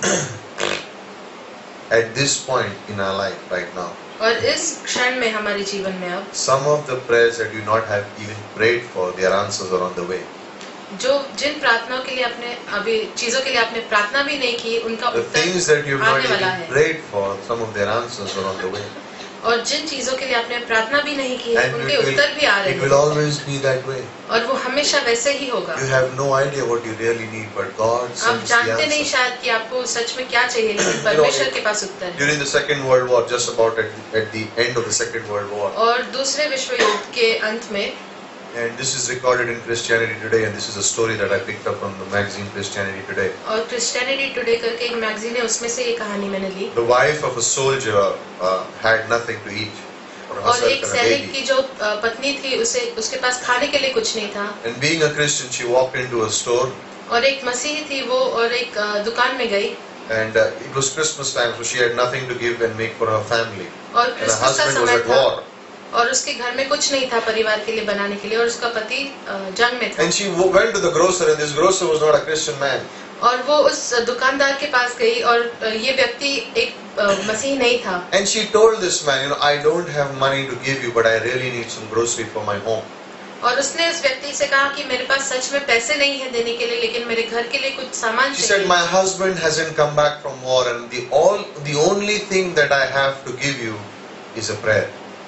At this point in our life right now, और इस क्षण में हमारे जीवन में अब some of the prayers that you not have even prayed for, their answers are on the way. जो जिन प्रार्थनाओं के लिए आपने अभी चीजों के लिए आपने प्रार्थना भी नहीं की, उनका The things that you Uttar have not आने वाला even है, prayed for, some of their answers are on the way. और जिन चीजों के लिए आपने प्रार्थना भी नहीं की है, And उनके it उत्तर भी आ will, रहे it will हैं, always be that way. और वो हमेशा वैसे ही होगा। You have no idea what you really need, but God आप sends the जानते नहीं answer. शायद कि आपको सच में क्या चाहिए, लेकिन know, परमेश्वर it- के पास उत्तर है। During the Second World War, just about at, at the end of the Second World War, और दूसरे विश्व युद्ध के अंत में, and this is recorded in Christianity Today, and this is a story that I picked up from the magazine Christianity Today. और Christianity Today करके एक मैगजीन है, उसमें से ये कहानी मैंने ली। The wife of a soldier uh, had nothing to eat for और herself एक and a सैनिक baby. की जो अ, पत्नी थी, उसे उसके पास खाने के लिए कुछ नहीं था, And being a Christian, she walked into a store, और एक मसीही थी वो, और एक अ, दुकान में गई, and uh, it was Christmas time, so she had nothing to give and make for her family. और And her क्रिसमस का husband was समय at था, war. और उसके घर में कुछ नहीं था परिवार के लिए बनाने के लिए, और उसका पति अ, जंग में था, And she wo- went to the grocer, and this grocer was not a Christian man. और वो उस दुकानदार के पास गई, और अ, ये व्यक्ति एक अ, मसीही नहीं था, And she told this man, you know, I don't have money to give you, but I really need some grocery for my home. और उसने उस व्यक्ति से कहा कि मेरे पास सच में पैसे नहीं है देने के लिए, लेकिन मेरे घर के लिए कुछ सामान She said, चाहिए। my husband hasn't come back from war, and the all the only thing that I have to give you is a prayer.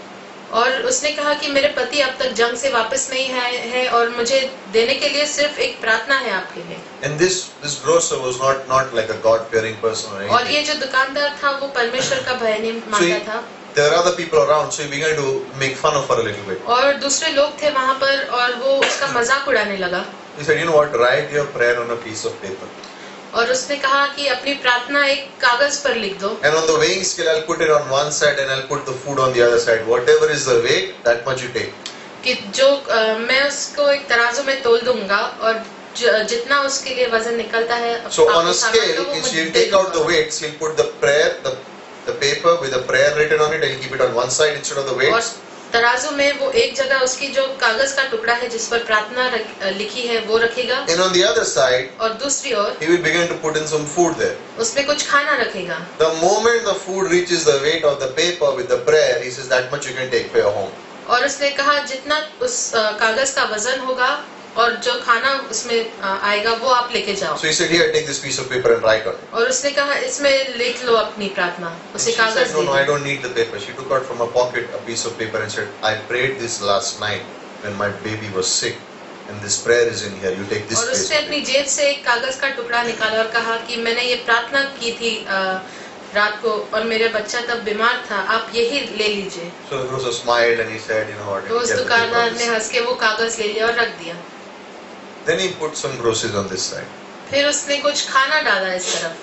और उसने कहा कि मेरे पति अब तक जंग से वापस नहीं आए हैं, और मुझे देने के लिए सिर्फ एक प्रार्थना है आपके लिए। And this this grocer was not not like a God-fearing person or और ये anything. जो दुकानदार था वो परमेश्वर का भय नहीं So मानता he, था, there are other people around, so he began to make fun of her a little bit. और दूसरे लोग थे वहाँ पर, और वो उसका मजाक उड़ाने लगा, He said, you know what? Write your prayer on a piece of paper, और उसने कहा कि अपनी प्रार्थना एक कागज पर लिख दो, and on the weighing scale, I'll put it on one side, and I'll put the food on the other side. Whatever is the weight, that much you take. कि जो अ, मैं उसको एक तराजू में तोल दूंगा, और ज- जितना उसके लिए वजन निकलता है So आप on a उस सामान scale, को वो if मुझे she'll they take out the दूंगा। weights, he'll put the prayer, the the paper with the prayer written on it, and he'll keep it on one side instead of the और weights. तराजू में वो एक जगह उसकी जो कागज का टुकड़ा है जिस पर प्रार्थना रख- लिखी है वो रखेगा, And on the other side, और दूसरी ओर he will begin to put in some food there. उसमें कुछ खाना रखेगा। The moment the food reaches the weight of the paper with the prayer, he says that much you can take for your home. और उसने कहा जितना उस अ, कागज का वजन होगा और जो खाना उसमें अ, आएगा वो आप लेके जाओ। So he said, here, take this piece of paper and write on it. और उसने कहा इसमें लिख लो अपनी प्रार्थना। And उसे she कागज said, no, they no, I दो। don't need the paper. She took out from her pocket a piece of paper and said, I prayed this last night when my baby was sick. And this prayer is in here. You take this और piece उसने of अपनी paper. जेब से एक कागज का टुकड़ा निकाला और कहा कि मैंने ये प्रार्थना की थी अ, रात को और मेरा बच्चा तब बीमार था, आप यही ले लीजिए। So the grocer smiled and he said, you know what, तो उस get the दुकानदार paper. ने हंस के वो कागज ले लिया और रख दिया। Then he put some groceries on this side. फिर उसने कुछ खाना डाला इस तरफ,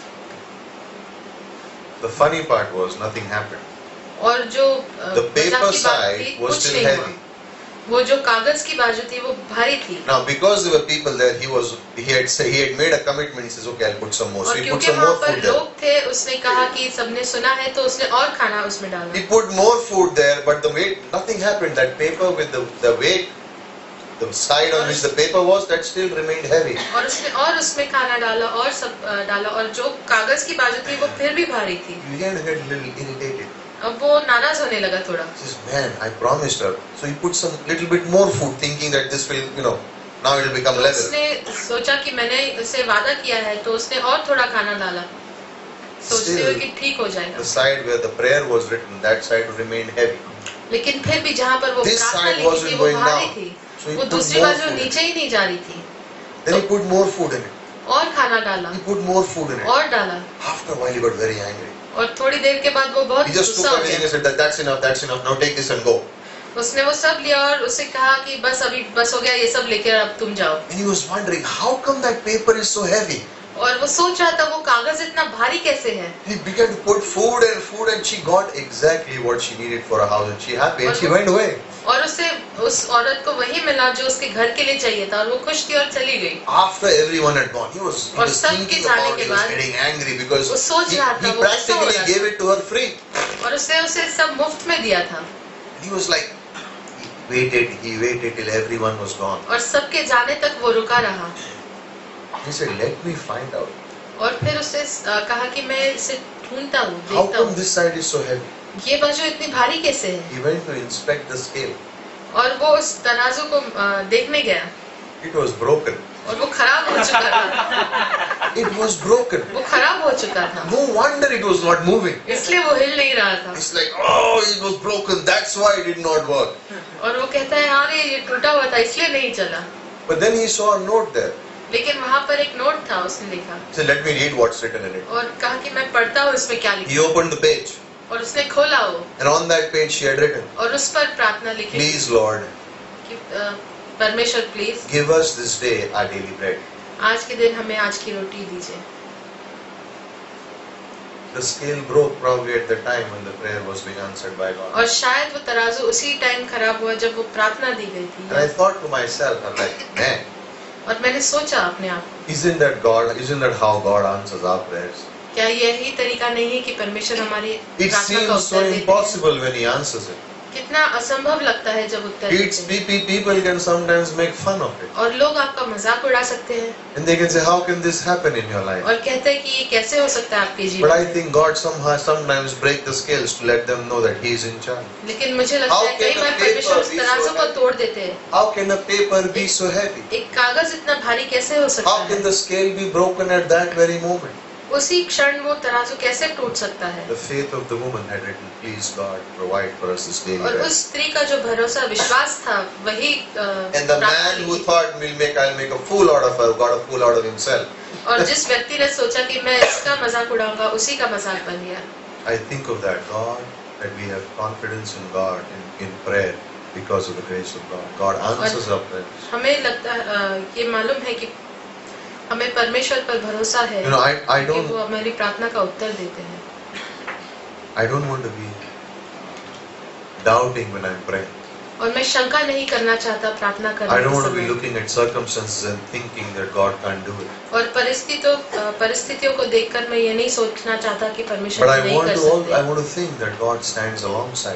The funny part was nothing happened. और जो अ, The मजाक paper की बात थी, side was कुछ still नहीं हुआ। heavy. वो जो कागज की बाजू थी वो भारी थी। Now because there were people there, he was he had say, he had made a commitment. He says, okay, I'll put some more. So और he put क्योंकि some वहाँ more पर food there. लोग थे, उसने कहा कि सबने सुना है तो उसने और खाना उसमें डाला। He put more food there, but the weight, nothing happened. That paper with the the weight, the side on which the paper was, that still remained heavy. और उसने और उसमें खाना डाला और सब अ, डाला और जो कागज की बाजू थी वो फिर भी भारी थी। He began to get a little irritated. अब वो नाराज होने लगा थोड़ा। He says, man, I promised her. So he put some little bit more food, thinking that this will, you know, now it will become तो level. उसने सोचा कि मैंने उसे वादा किया है तो उसने और थोड़ा खाना डाला, सोचते हुए Still, कि ठीक हो जाएगा। the side where the prayer was written, that side remained heavy. लेकिन फिर भी जहाँ पर वो This प्रार्थना side लिखी wasn't थी वो going भारी down. थी, So he वो put दूसरी more बाजू food in it. नीचे ही नहीं जा रही थी। Then he put more food in it. और खाना डाला He put more food in it. और डाला After a while, he got very angry. और थोड़ी देर के बाद वो बहुत He just गुस्सा took हो everything गया। and said that that's enough, that's enough. Now take this and go. उसने वो सब लिया और उसे कहा कि बस अभी बस हो गया ये सब लेकर अब तुम जाओ। And he was wondering, how come that paper is so heavy? और वो सोच रहा था वो कागज इतना भारी कैसे है। He began to put food and food, and she got exactly what she needed for her house, and she happy, and she went away. और उसे उस औरत को वही मिला जो उसके घर के लिए चाहिए था और वो खुश थी और चली गई। After everyone had gone, he was, he और was सबके thinking जाने about it, के he was बाद getting angry because वो सोच he, रहा था, he वो गुस्सा हो practically रहा gave था। it to her free. और उसने उसे सब मुफ्त में दिया था He was like, he waited, he waited till everyone was gone. और सबके जाने तक वो रुका रहा। He said, let me find out. और फिर उसे अ, कहा कि मैं इसे ढूंढता हूँ, How देखता come हूँ this side is so heavy? ये बाजू इतनी भारी कैसे है। He went to inspect the scale. और वो उस तराजू को अ, देखने गया It was broken. और वो खराब हो चुका था। It was broken. वो खराब हो चुका था, No wonder it was not moving. इसलिए वो हिल नहीं रहा था। It's like, oh, it was broken. That's why it did not work. और वो कहता है अरे ये टूटा हुआ था इसलिए नहीं चला। But then he saw a note there. लेकिन वहाँ पर एक नोट था, उसने लिखा He said, let me read what's written in it. और कहा कि मैं पढ़ता हूँ इसमें क्या He लिखा। opened the page. और उसने खोला वो And on that page she had written, और उस पर प्रार्थना लिखी please Lord, कि अ, परमेश्वर please give us this day our daily bread. आज के दिन हमें आज की रोटी दीजिए। The scale broke probably at the time when the prayer was being answered by God. और शायद वो तराजू उसी टाइम खराब हुआ जब वो प्रार्थना दी गई And I थी। thought to myself, I'm like, man, और मैंने सोचा अपने आप को, isn't that God, isn't that how God answers our prayers? क्या यही तरीका नहीं है कि परमेश्वर हमारी It प्रार्थना का seems so उत्तर देते हैं? impossible when He answers it. कितना असंभव लगता है जब उत्तर It's, देते हैं। pe- pe- people can sometimes make fun of it. और लोग आपका मजाक उड़ा सकते हैं And they can say, how can this happen in your life? और कहते हैं कि ये कैसे हो सकता है आपके But जीवन I में। think God somehow sometimes break the scales to let them know that He is in charge. लेकिन मुझे लगता How है can कई the बार परमेश्वर उस paper be so तराजू को heavy? तोड़ देते हैं। How can a paper be so heavy? एक कागज इतना भारी कैसे हो सकता How है? can the scale be broken at that very moment? उसी क्षण वो तराजू कैसे टूट सकता है? The faith of the woman had written, please God, provide for us this daily और bread. उस स्त्री का जो भरोसा विश्वास था वही अ, And the प्रार्थना man who की। thought, we'll make, I'll make a fool out of her, got a fool out of himself. और जिस व्यक्ति ने सोचा कि मैं इसका मजाक उड़ाऊंगा उसी का मजाक बन गया। I think of that, God, that we have confidence in God in, in prayer because of the grace of God. God answers our prayers. हमें लगता है अ, ये मालूम है कि हमें परमेश्वर पर भरोसा है You know, I, I कि don't, वो हमारी प्रार्थना का उत्तर देते हैं। I don't want to be doubting when I'm praying. और मैं शंका नहीं करना चाहता प्रार्थना I करने don't के want to be समय। looking at circumstances and thinking that God can't do it. और परिस्थितियों अ, परिस्थितियों को देखकर मैं ये नहीं सोचना चाहता कि परमेश्वर But I नहीं want कर to, al- I सकते। want to think that God stands alongside me.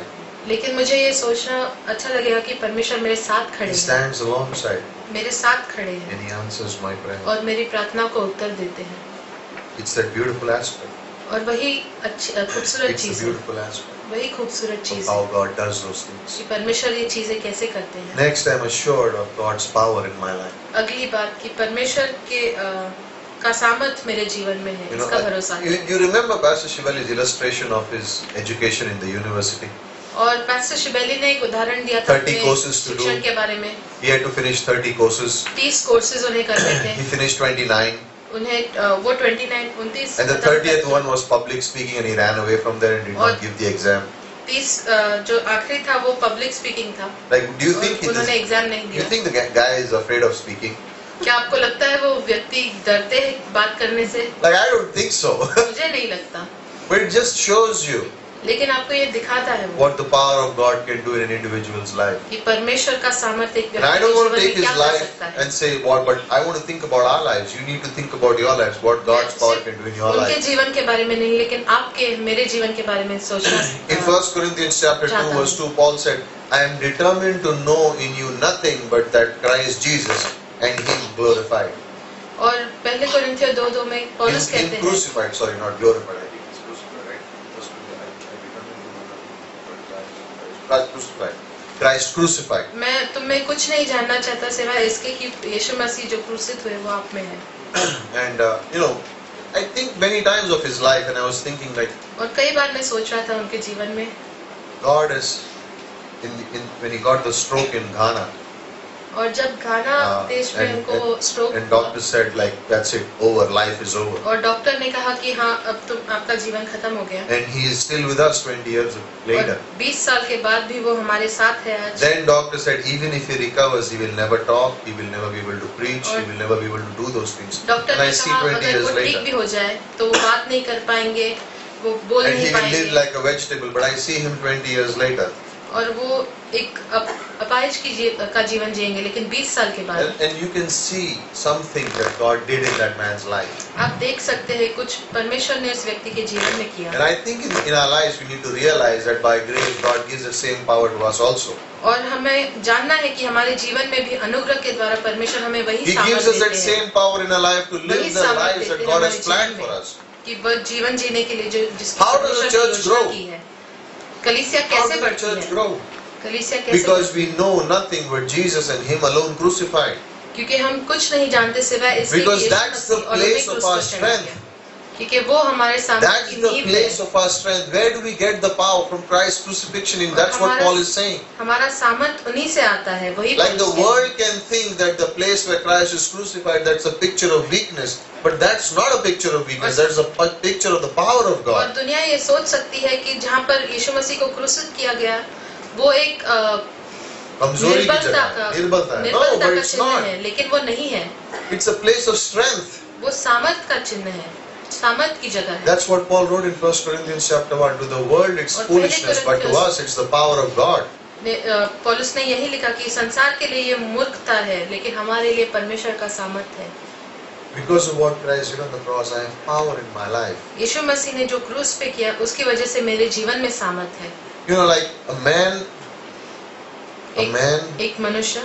लेकिन मुझे ये सोचना अच्छा लगेगा कि परमेश्वर मेरे साथ खड़े He हैं, stands alongside मेरे साथ खड़े हैं and He answers my prayer. और मेरी प्रार्थना को उत्तर देते हैं। It's that beautiful aspect. और वही अच्छी अ, खूबसूरत It's the चीज है, beautiful aspect वही खूबसूरत of चीज how है God does those things. कि परमेश्वर ये चीजें कैसे करते हैं। Next, I'm assured of God's power in my life. अगली बात कि परमेश्वर के अ, का सामर्थ मेरे जीवन में है, You know, इसका भरोसा you, है। you remember Pastor Shivali's illustration of his education in the university? और पास्टर शिबेली ने एक उदाहरण दिया था thirty अपने courses to शिक्षण do. के बारे में। He had to finish thirty courses. तीस कोर्सेज उन्हें करने थे, He finished twenty-nine. उन्हें अ, वो उनतीस उनतीस And the thirtieth one was public speaking, and he ran away from there and did not और- give the exam. तीस अ, जो आखिरी था वो पब्लिक स्पीकिंग था Like, do you और think he उन्होंने does, एग्जाम नहीं you दिया। think the ga- guy is afraid of speaking? क्या आपको लगता है वो व्यक्ति डरते हैं बात करने से? Like, I don't think so. मुझे नहीं लगता, But it just shows you लेकिन आपको ये दिखाता है वो what the power of God can do in an individual's life. कि परमेश्वर का सामर्थ्य एक And I व्यक्ति don't के want to जीवन take में क्या his कर life सकता है। and say what, but I want to think about our lives. You need to think about your lives, what God's मैं power सिर्फ can do in your उनके life. जीवन के बारे में नहीं, लेकिन आपके मेरे जीवन के बारे में सोचना। In a, First Corinthians chapter two चाहता verse हूँ। two, Paul said, I am determined to know in you nothing but that Christ Jesus and Him glorified. और पहले कोरिन्थियों दो दो में Him, पौलुस him कहते हैं crucified, sorry, not glorified. I think it's crucified, right? First Corinthians, I, I determined to know nothing but Christ, Christ crucified. Christ crucified. मैं तुम्हें कुछ नहीं जानना चाहता सिवाय इसके कि यीशु मसीह जो क्रूसित हुए वो आप में है। And uh, you know, I think many times of his life, and I was thinking like, और कई बार मैं सोच रहा था उनके जीवन में God is in, in when he got the stroke in Ghana, और जब घाना uh, देश में and, उनको and, stroke and doctor said like, that's it, over, life is over. और डॉक्टर ने कहा कि हाँ अब तुम आपका जीवन खत्म हो गया। And he is still with us twenty years later. और बीस साल के बाद भी वो हमारे साथ है आज। Then doctor said even if he recovers, he will never talk, he will never be able to preach, he will never be able to do those things. Doctor And ने I see कहा twenty अगर years वो ठीक later, भी हो जाए तो वो बात नहीं कर पाएंगे, वो बोल and नहीं he will live पाएंगे like a vegetable. But I see him twenty years later, और वो एक अप, अपाहिज की जी, का जीवन जिएंगे, लेकिन बीस साल के बाद and, and you can see something that God did in that man's life. आप देख सकते हैं कुछ परमेश्वर ने उस व्यक्ति के जीवन में किया। And I think in, in our lives we need to realize that by grace God gives the same power to us also. और हमें जानना है कि हमारे जीवन में भी अनुग्रह के द्वारा परमेश्वर हमें वही He सामर्थ gives us that देते हैं same power in our life to live वही the सामर्थ lives देते that हैं God हमारे has planned जीवन for में us. कि वह जीवन जीने के लिए जो जिसकी How does the परमेश्वर ने church योजना grow? की है। कलीसिया How कैसे does the बढ़ती church है? grow? कलीसिया कैसे Because we know nothing but Jesus and Him alone crucified. क्योंकि हम कुछ नहीं जानते सिवाय इसके Because कि यीशु that's the मसीह और उन्हें place of क्रूस our पर चढ़ा strength. दिया। क्योंकि वो हमारे सामने That's की the नींव है। place of our strength. Where do we get the power? From Christ's crucifixion. And that's what हमारा- Paul is saying. हमारा सामर्थ उन्हीं से आता है, वही Like the पौलुस कहते हैं। world can think that the place where Christ is crucified, that's a picture of weakness. But that's not a picture of weakness. That's a pi- picture of the power of और God. दुनिया ये सोच सकती है कि जहाँ पर यीशु मसीह को क्रूसित किया गया वो एक अ, कमजोरी की निर्बलता जगह का है, निर्बलता है. No, निर्बलता but का it's चिन्ह not. है, लेकिन वो नहीं है। It's a place of strength. वो सामर्थ का चिन्ह है, सामर्थ की जगह है। That's what Paul wrote in First Corinthians chapter one. To the world it's और पहले foolishness, but to कोरिन्थियों- us it's the power of God. ने- अ, पौलुस ने यही लिखा कि संसार के लिए ये मूर्खता है, लेकिन हमारे लिए परमेश्वर का सामर्थ है। Because of what Christ did on the cross, I have power in my life. यीशु मसीह ने जो क्रूस पे किया उसकी वजह से मेरे जीवन में सामर्थ है। You know, like a man, a एक, man एक मनुष्य,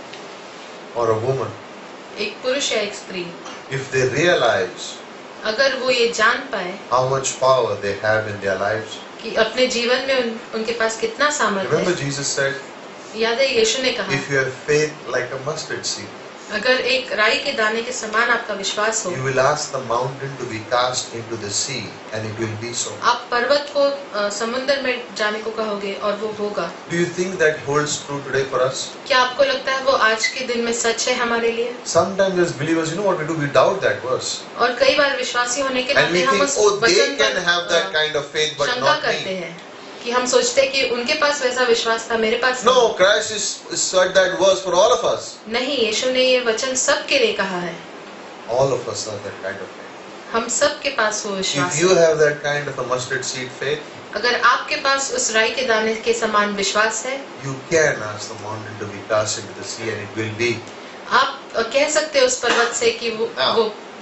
or a woman, एक पुरुष या एक स्त्री, if they realize अगर वो ये जान पाए how much power they have in their lives. कि अपने जीवन में उन, उनके पास कितना सामर्थ Remember है। Jesus said, याद है यीशु ने कहा if you have faith like a mustard seed, अगर एक राई के दाने के समान आपका विश्वास हो, you will ask the mountain to be cast into the sea and it will be so. आप पर्वत को अ, समुद्र में जाने को कहोगे और वो होगा। Do you think that holds true today for us? क्या आपको लगता है वो आज के दिन में सच है हमारे लिए? Sometimes as believers, you know what we do? We doubt that verse. और कई बार विश्वासी होने के And नाते we हम think, उस oh, they वचन can पर have that a, kind of faith, but शंका not करते me. हैं कि हम सोचते हैं कि उनके पास वैसा विश्वास था, मेरे पास No, नहीं। Christ is is said that verse for all of us. नहीं, यीशु ने ये वचन सबके लिए कहा है। All of us have that kind of faith. हम सबके पास वो विश्वास If you है। have that kind of a mustard seed faith, अगर आपके पास उस राई के दाने के समान विश्वास है, you can ask the mountain to be cast into the sea and it will be. आप कह सकते हो उस पर्वत से कि वो हाँ। वो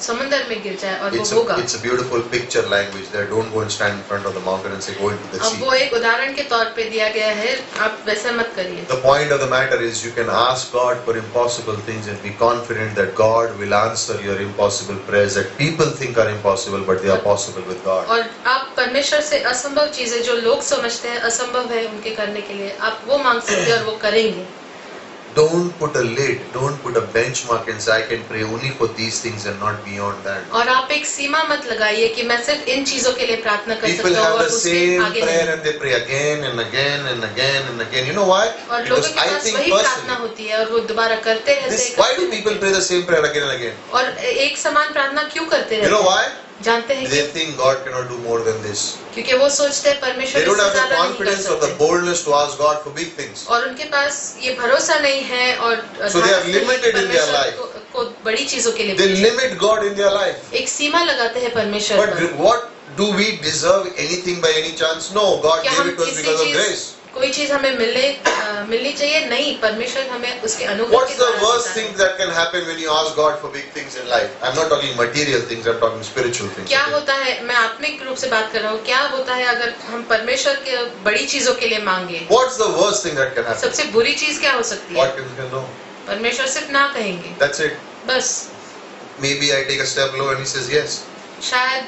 समुद्र में गिर जाए और It's वो a, होगा। it's a beautiful picture language there. Don't go and stand in front of the mountain and say, go into the अब sea. वो एक उदाहरण के तौर पे दिया गया है, आप वैसा मत करिए। The point of the matter is you can ask God for impossible things and be confident that God will answer your impossible prayers that people think are impossible, but they are possible with God. और आप परमेश्वर से असंभव चीजें जो लोग समझते हैं असंभव है उनके करने के लिए, आप वो मांग सकते हैं और वो करेंगे। Don't put a lid, don't put a benchmark and say I can pray only for these things and not beyond that. और आप एक सीमा मत लगाइए कि मैं सिर्फ इन चीजों के लिए प्रार्थना कर People सकता हूँ have और the उससे same आगे prayer नहीं। and they pray again and again and again and again. You know why? और लोगों Because के I पास think वही प्रार्थना personally, होती है और वो दोबारा करते रहते this, हैं, why करते do people रहते pray the same prayer again and again? हैं। और एक समान प्रार्थना क्यों करते You know रहते why? हैं? जानते हैं They कि think God cannot do more than this. क्योंकि वो सोचते हैं परमेश्वर They don't इससे have the ज्यादा नहीं कर confidence or the सकते boldness to ask God for big things. और उनके पास ये भरोसा नहीं है और So they are धारणा नहीं है कि limited in their परमेश्वर life. को, को बड़ी चीजों के लिए They पूछे। limit God in their life. एक सीमा लगाते हैं परमेश्वर But पर। what do we deserve anything by any chance? No, God क्या gave हम it to us किसी because of चीज grace. कोई चीज हमें मिलने अ, मिलनी चाहिए? नहीं, परमेश्वर हमें उसके अनुग्रह What's के the द्वारा worst देता thing है। that can happen when you ask God for big things in life? I'm not talking material things, I'm talking spiritual things. क्या okay? होता है, मैं आत्मिक रूप से बात कर रहा हूँ, क्या होता है अगर हम परमेश्वर के बड़ी चीजों के लिए मांगे? What's the worst thing that can happen? सबसे बुरी चीज क्या हो सकती है? What can you know? परमेश्वर सिर्फ ना कहेंगे, That's it. बस। Maybe I take a step low and he says yes. शायद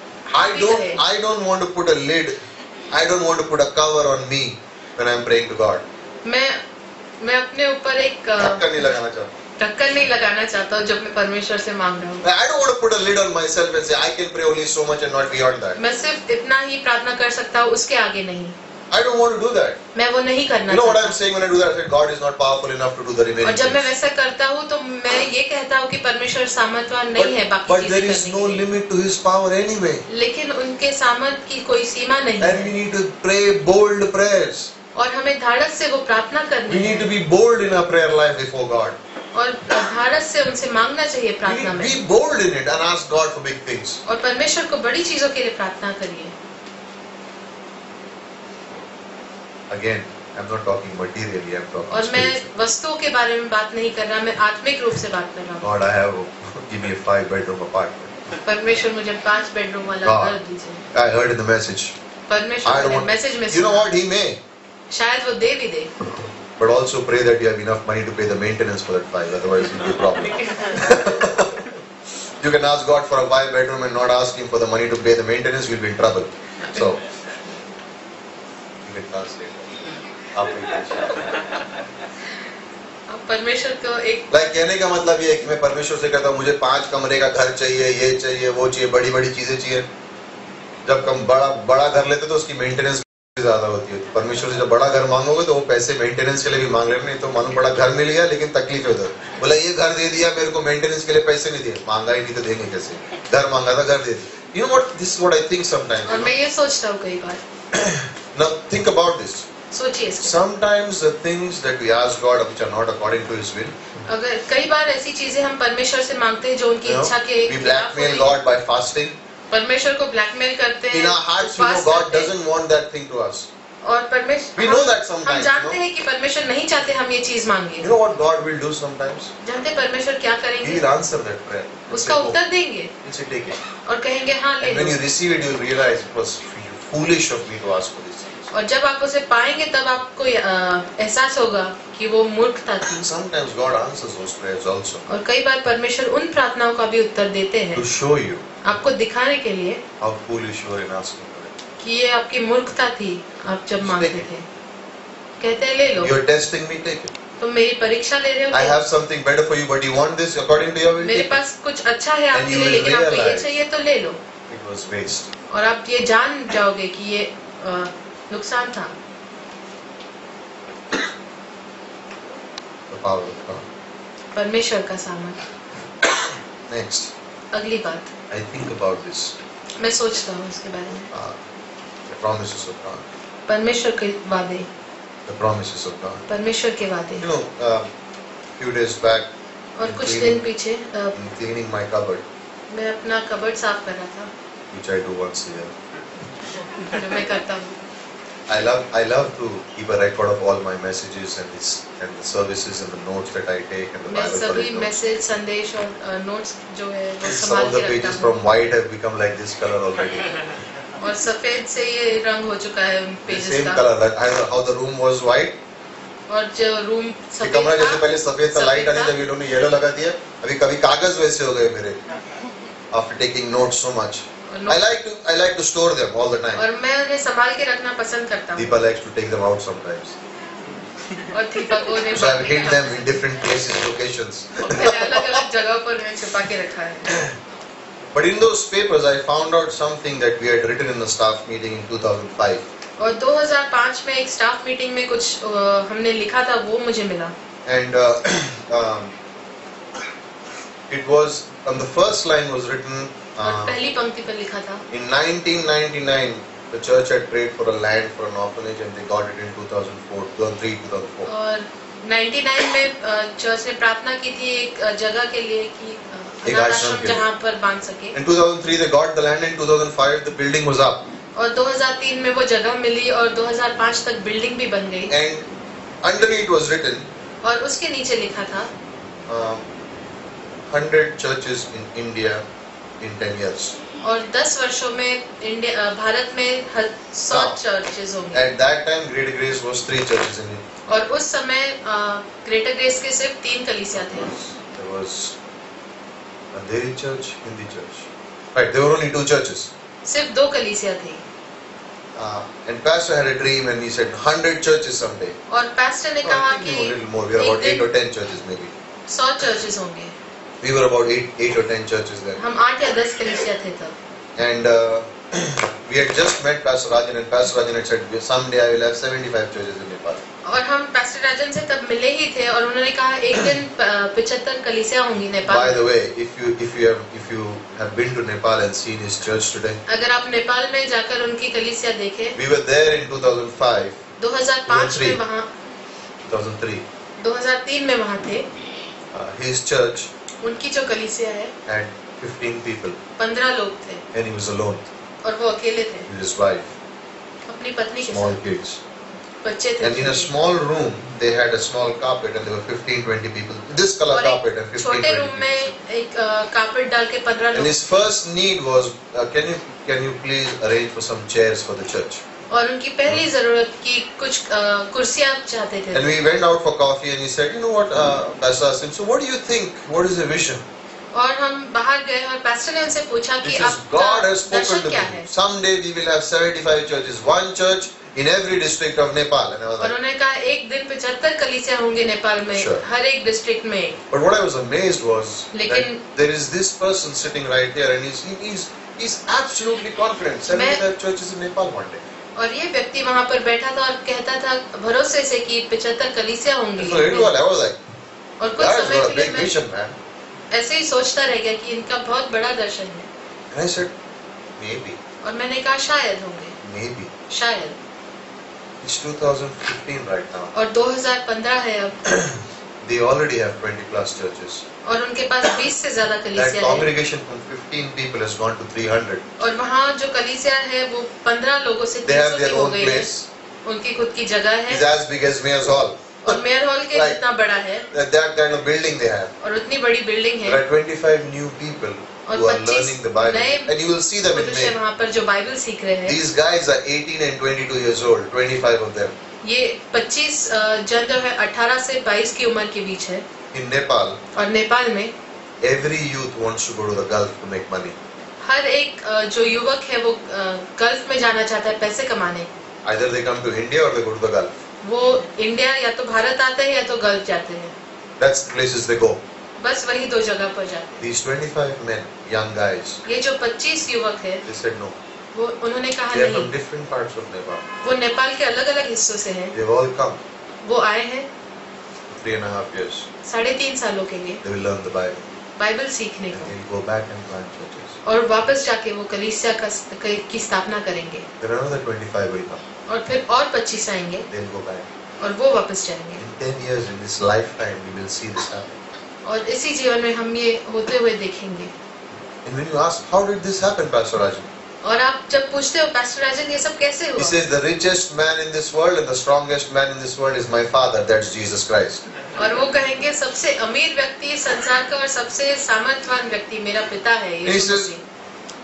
I भी don't कहे। I don't want to put a lid. I don't want to put a cover on me when I'm praying to God. मैं मैं अपने ऊपर एक अ, ढक्कन नहीं लगाना चाहता. ढक्कन नहीं लगाना चाहता हूँ जब मैं परमेश्वर से मांग रहा हूँ। I don't want to put a lid on myself and say I can pray only so much and not beyond that. मैं सिर्फ इतना ही प्रार्थना कर सकता हूँ, उसके आगे नहीं। I don't want to do that. मैं वो नहीं करना You know what I'm चाहता। saying when I do that? I say God is not powerful enough to do the और remaining जब मैं things. वैसा करता हूँ तो मैं ये कहता हूँ कि परमेश्वर सामर्थ्यवान नहीं है But, बाकी but चीजें there is करने no के लिए। limit to His power anyway. लेकिन उनके सामर्थ की कोई सीमा नहीं And we है need to pray bold prayers. और हमें धाड़स से वो प्रार्थना We करनी need to है be bold in our prayer life before God. और धाड़स से उनसे मांगना चाहिए We प्रार्थना need to में be bold in it and ask God for big things. और परमेश्वर को बड़ी चीजों के लिए प्रार्थना करिए। Again, I'm not talking materially, I'm talking और मैं spiritually. वस्तुओं के बारे में बात नहीं कर रहा, मैं आत्मिक रूप से बात कर रहा हूँ। God, I have, give me a five bedroom apartment. परमेश्वर मुझे पांच बेडरूम वाला God. घर दीजिए। I heard in the message. I परमेश्वर don't ने want, मैसेज में you know सुना। what, He may. शायद वो दे भी दे, But also pray that you have enough money to pay the maintenance for that five, otherwise it will be a problem. You can ask God for a five bedroom and not ask Him for the money to pay the maintenance, you'll be in trouble. So, you can translate. आप नहीं translate. अब परमेश्वर को एक Like कहने का मतलब ये है कि मैं परमेश्वर से कहता हूँ मुझे पांच कमरे का घर चाहिए, ये चाहिए, वो चाहिए, बड़ी बड़ी चीजें चाहिए। जब कम बड़ा बड़ा घर लेते तो उसकी मेंटेनेंस ज्यादा होती है। परमेश्वर से जब बड़ा घर मांगोगे तो वो पैसे मेंटेनेंस के लिए भी मांग ले, नहीं तो मानो बड़ा घर मिल गया लेकिन तकलीफ है उधर। बोला ये घर दे दिया मेरे को, मेंटेनेंस के लिए पैसे नहीं दिए, मांगा ही नहीं तो देंगे कैसे? घर मांगा था, घर दे दिया। You know what? This is what I think sometimes. और मैं ये सोचता हूँ कई बार, Now think about this. सोचिए इसके। Sometimes the things that we ask God which are not according to His will, अगर कई बार ऐसी चीजें हम परमेश्वर से मांगते हैं जो उनकी you know, इच्छा के we खिलाफ blackmail होती है। God by fasting. परमेश्वर को ब्लैकमेल करते हैं, In our hearts, we know उपवास God करते हैं, doesn't want that thing to us. और परमेश्वर We know हम- that sometimes, हम जानते no? हैं कि परमेश्वर नहीं चाहते हम ये चीज मांगे। You know what God will do sometimes? जानते हैं परमेश्वर क्या He करेंगे? will answer that prayer. He'll उसका say, "Oh, उत्तर देंगे he'll say, take it." और कहेंगे हाँ ले And when low. you receive it, you will realize it was foolish of me to ask for these things. और जब आप उसे पाएंगे तब आपको अ, एहसास होगा कि वो मूर्खता थी। Sometimes God answers those prayers also और कई बार परमेश्वर उन प्रार्थनाओं का भी उत्तर देते हैं to show you आपको दिखाने के लिए how foolish you are in asking for it. कि ये आपकी मूर्खता थी आप जब मांगते थे। कहते हैं ले लो, You are testing me, take it. तुम मेरी परीक्षा ले रहे हो, I ले लो। have something better for you, but you want this according to your will. मेरे Take it. पास कुछ अच्छा है आपके you लिए will लेकिन आपको ये realize- चाहिए तो ले लो। It was waste. और आप ये जान जाओगे कि ये अ, नुकसान था। The power of God. परमेश्वर का सामर्थ। Next, अगली बात, I think about this. मैं सोचता हूँ इसके बारे में। Uh, the promises of God. परमेश्वर के वादे, The promises of God. परमेश्वर के वादे। You know, uh, few days back, और कुछ cleaning- दिन पीछे अ, in cleaning my cupboard, मैं अपना कबर्ड साफ कर रहा था, which I do once a year. जो मैं करता हूँ। I love I love to keep a record of all my messages and this and the services and the notes that I take and the मैं Bible सभी college notes. Message संदेश और notes जो है वो Some संभाल of the के रखता pages हूँ from white have become like this color already. और सफेद से ये रंग हो चुका है उन The पेजेस same का color that I- how the room was white. और जो रूम ये सफेद कमरा जैसे था पहले सफेद था लाइट आनी था। तब ये लोगों ने येलो लगा दिया. अभी कभी कागज वैसे हो गए मेरे. After taking notes so much. और I like to I like to store them all the time. और मैं उन्हें संभाल के रखना पसंद करता हूँ Deepa likes to take them out sometimes. और दीपक को उन्हें So I've hid बांटने them in different places, locations. का- मैंने अलग अलग जगह पर उन्हें छुपा के रखा है But in those papers, I found out something that we had written in a staff meeting in two thousand five. और दो हज़ार पाँच में एक स्टाफ मीटिंग में कुछ अ, हमने लिखा था वो मुझे मिला And uh, um, it was, on the first line was written, और uh, पहली पंक्ति पर लिखा था in nineteen ninety-nine, the church had prayed for a land for an orphanage and they got it in two thousand four, two thousand three, two thousand four. और निन्यानवे में अ, church ने प्रार्थना की थी एक अ, जगह के लिए कि अ, एक अनाथ आश्रम आश्रम के लिए। जहाँ पर बांध सके In two thousand three, they got the land. In two thousand five, the building was up. और दो हज़ार तीन में वो जगह मिली और दो हज़ार पाँच तक बिल्डिंग भी बन गई And underneath was written, और उसके नीचे लिखा था um, one hundred churches in India in ten years. और दस वर्षों में इंडिया अ, भारत में हर- सौ हाँ। चर्चेज होंगे At that time, Greater Grace was three churches in India. और उस समय ग्रेटर ग्रेस के सिर्फ तीन कलीसिया थे There was Andheri Church, Hindi Church. Right, there were only two churches. सिर्फ दो कलीसिया थी Uh, and Pastor had a dream and he said one hundred churches someday. और पास्टर ने No, कहा I think कि a little more. We were एक about eight दिन or ten churches maybe. सौ चर्चेज होंगे We were about eight, eight or ten churches there. हम आठ या दस कलीसिया थे तब And uh, we had just met Pastor Rajan and Pastor Rajan had said, someday I will have seventy-five churches in Nepal. और हम पास्टर राजन से तब मिले ही थे और उन्होंने कहा एक दिन पिछहत्तर कलीसिया होंगी नेपाल By में। the way, if you if you have if you have been to Nepal and seen his church today, अगर आप नेपाल में जाकर उनकी कलीसिया देखें we were there in two thousand five, दो हज़ार पाँच में three. वहाँ two thousand three. दो हज़ार तीन में वहाँ थे Uh, his church उनकी जो कलीसिया है had fifteen people पंद्रह लोग थे and he was alone और वो अकेले थे with his wife, अपनी पत्नी के small साथ kids. बच्चे थे And in a small room, they had a small carpet and there were fifteen, twenty people. This color और carpet and एक fifteen, छोटे twenty रूम people. में एक कारपेट डाल के पंद्रह And लोग his first need was, uh, can you can you please arrange for some chairs for the church? और उनकी पहली जरूरत की कुछ अ, कुर्सियां चाहते थे And we went out for coffee and he said, you know what, uh, Pastor asked him, so what do you think? What is the vision? और हम बाहर गए और पास्टर ने उनसे पूछा कि Because आपका God has spoken Darshan to क्या me. है Someday we will have seventy-five churches, one church in every district of Nepal. And I was और like, उन्होंने कहा एक दिन पचहत्तर कलीसिया होंगे नेपाल में Sure. हर एक डिस्ट्रिक्ट में but what I was amazed was that लेकिन- there is this person sitting right here and he's, he- he's, he's absolutely confident. seventy-five churches in Nepal one day. और ये व्यक्ति वहाँ पर बैठा था और कहता था भरोसे से कि पचहत्तर कलीसिया होंगी So little while I was like, और कुछ that's समय got a के लिए big मैं vision, man. ऐसे ही सोचता रह गया कि इनका बहुत बड़ा दर्शन है And I said, maybe, और मैंने कहा शायद होंगे maybe. शायद It's two thousand fifteen right now. और दो हज़ार पंद्रह है अब They already have twenty plus churches. और उनके पास बीस से ज्यादा That कलीसिया है congregation from fifteen people has gone to three hundred. और वहाँ जो कलीसिया है वो पंद्रह लोगों से They तीन have सौ their की हो own गई है place. उनकी खुद की जगह It's है as big as Mayor's Hall. और मेयर हॉल के Right. जितना बड़ा है That, that kind of building they have. और उतनी बड़ी बिल्डिंग There है are twenty-five new people और who are पच्चीस learning the Bible. नए And you will see them in पुरुष है May. वहाँ पर जो बाइबल सीख रहे हैं These guys are eighteen and twenty-two years old, twenty-five of them. ये पच्चीस जन जो है अठारह से बाईस की उम्र के बीच है In Nepal, और नेपाल में every youth wants to go to the Gulf to make money. हर एक अ, जो युवक है वो अ, गल्फ में जाना चाहता है पैसे कमाने Either they come to India or they go to the Gulf. वो इंडिया या तो भारत आते हैं या तो गल्फ जाते हैं That's the places they go. बस वही दो जगह पर जाते These twenty-five men, young guys, हैं ये जो पच्चीस युवक है they said no. वो उन्होंने कहा They are from नहीं different parts of Nepal. वो नेपाल के अलग अलग हिस्सों से हैं They've all come वो आए हैं for three and a half years. साढ़े तीन सालों के लिए They will learn the Bible. Bible सीखने And को they'll go back and plant churches. और वापस जाके वो कलीसिया का की स्थापना करेंगे Then another twenty-five will come. और फिर और पच्चीस आएंगे They'll go back. और वो वापस जाएंगे In ten years, in this lifetime, we will see this happen. और इसी जीवन में हम ये होते हुए देखेंगे And when you ask, how did this happen, Pastor Rajan? और आप जब पूछते हो पास्टर राजन ये सब कैसे He हुआ, says the richest man in this world and the strongest man in this world is my father, that's Jesus Christ. और वो कहेंगे सबसे अमीर व्यक्ति संसार का और सबसे सामर्थ्यवान व्यक्ति मेरा पिता है He Yeshu says, Masih.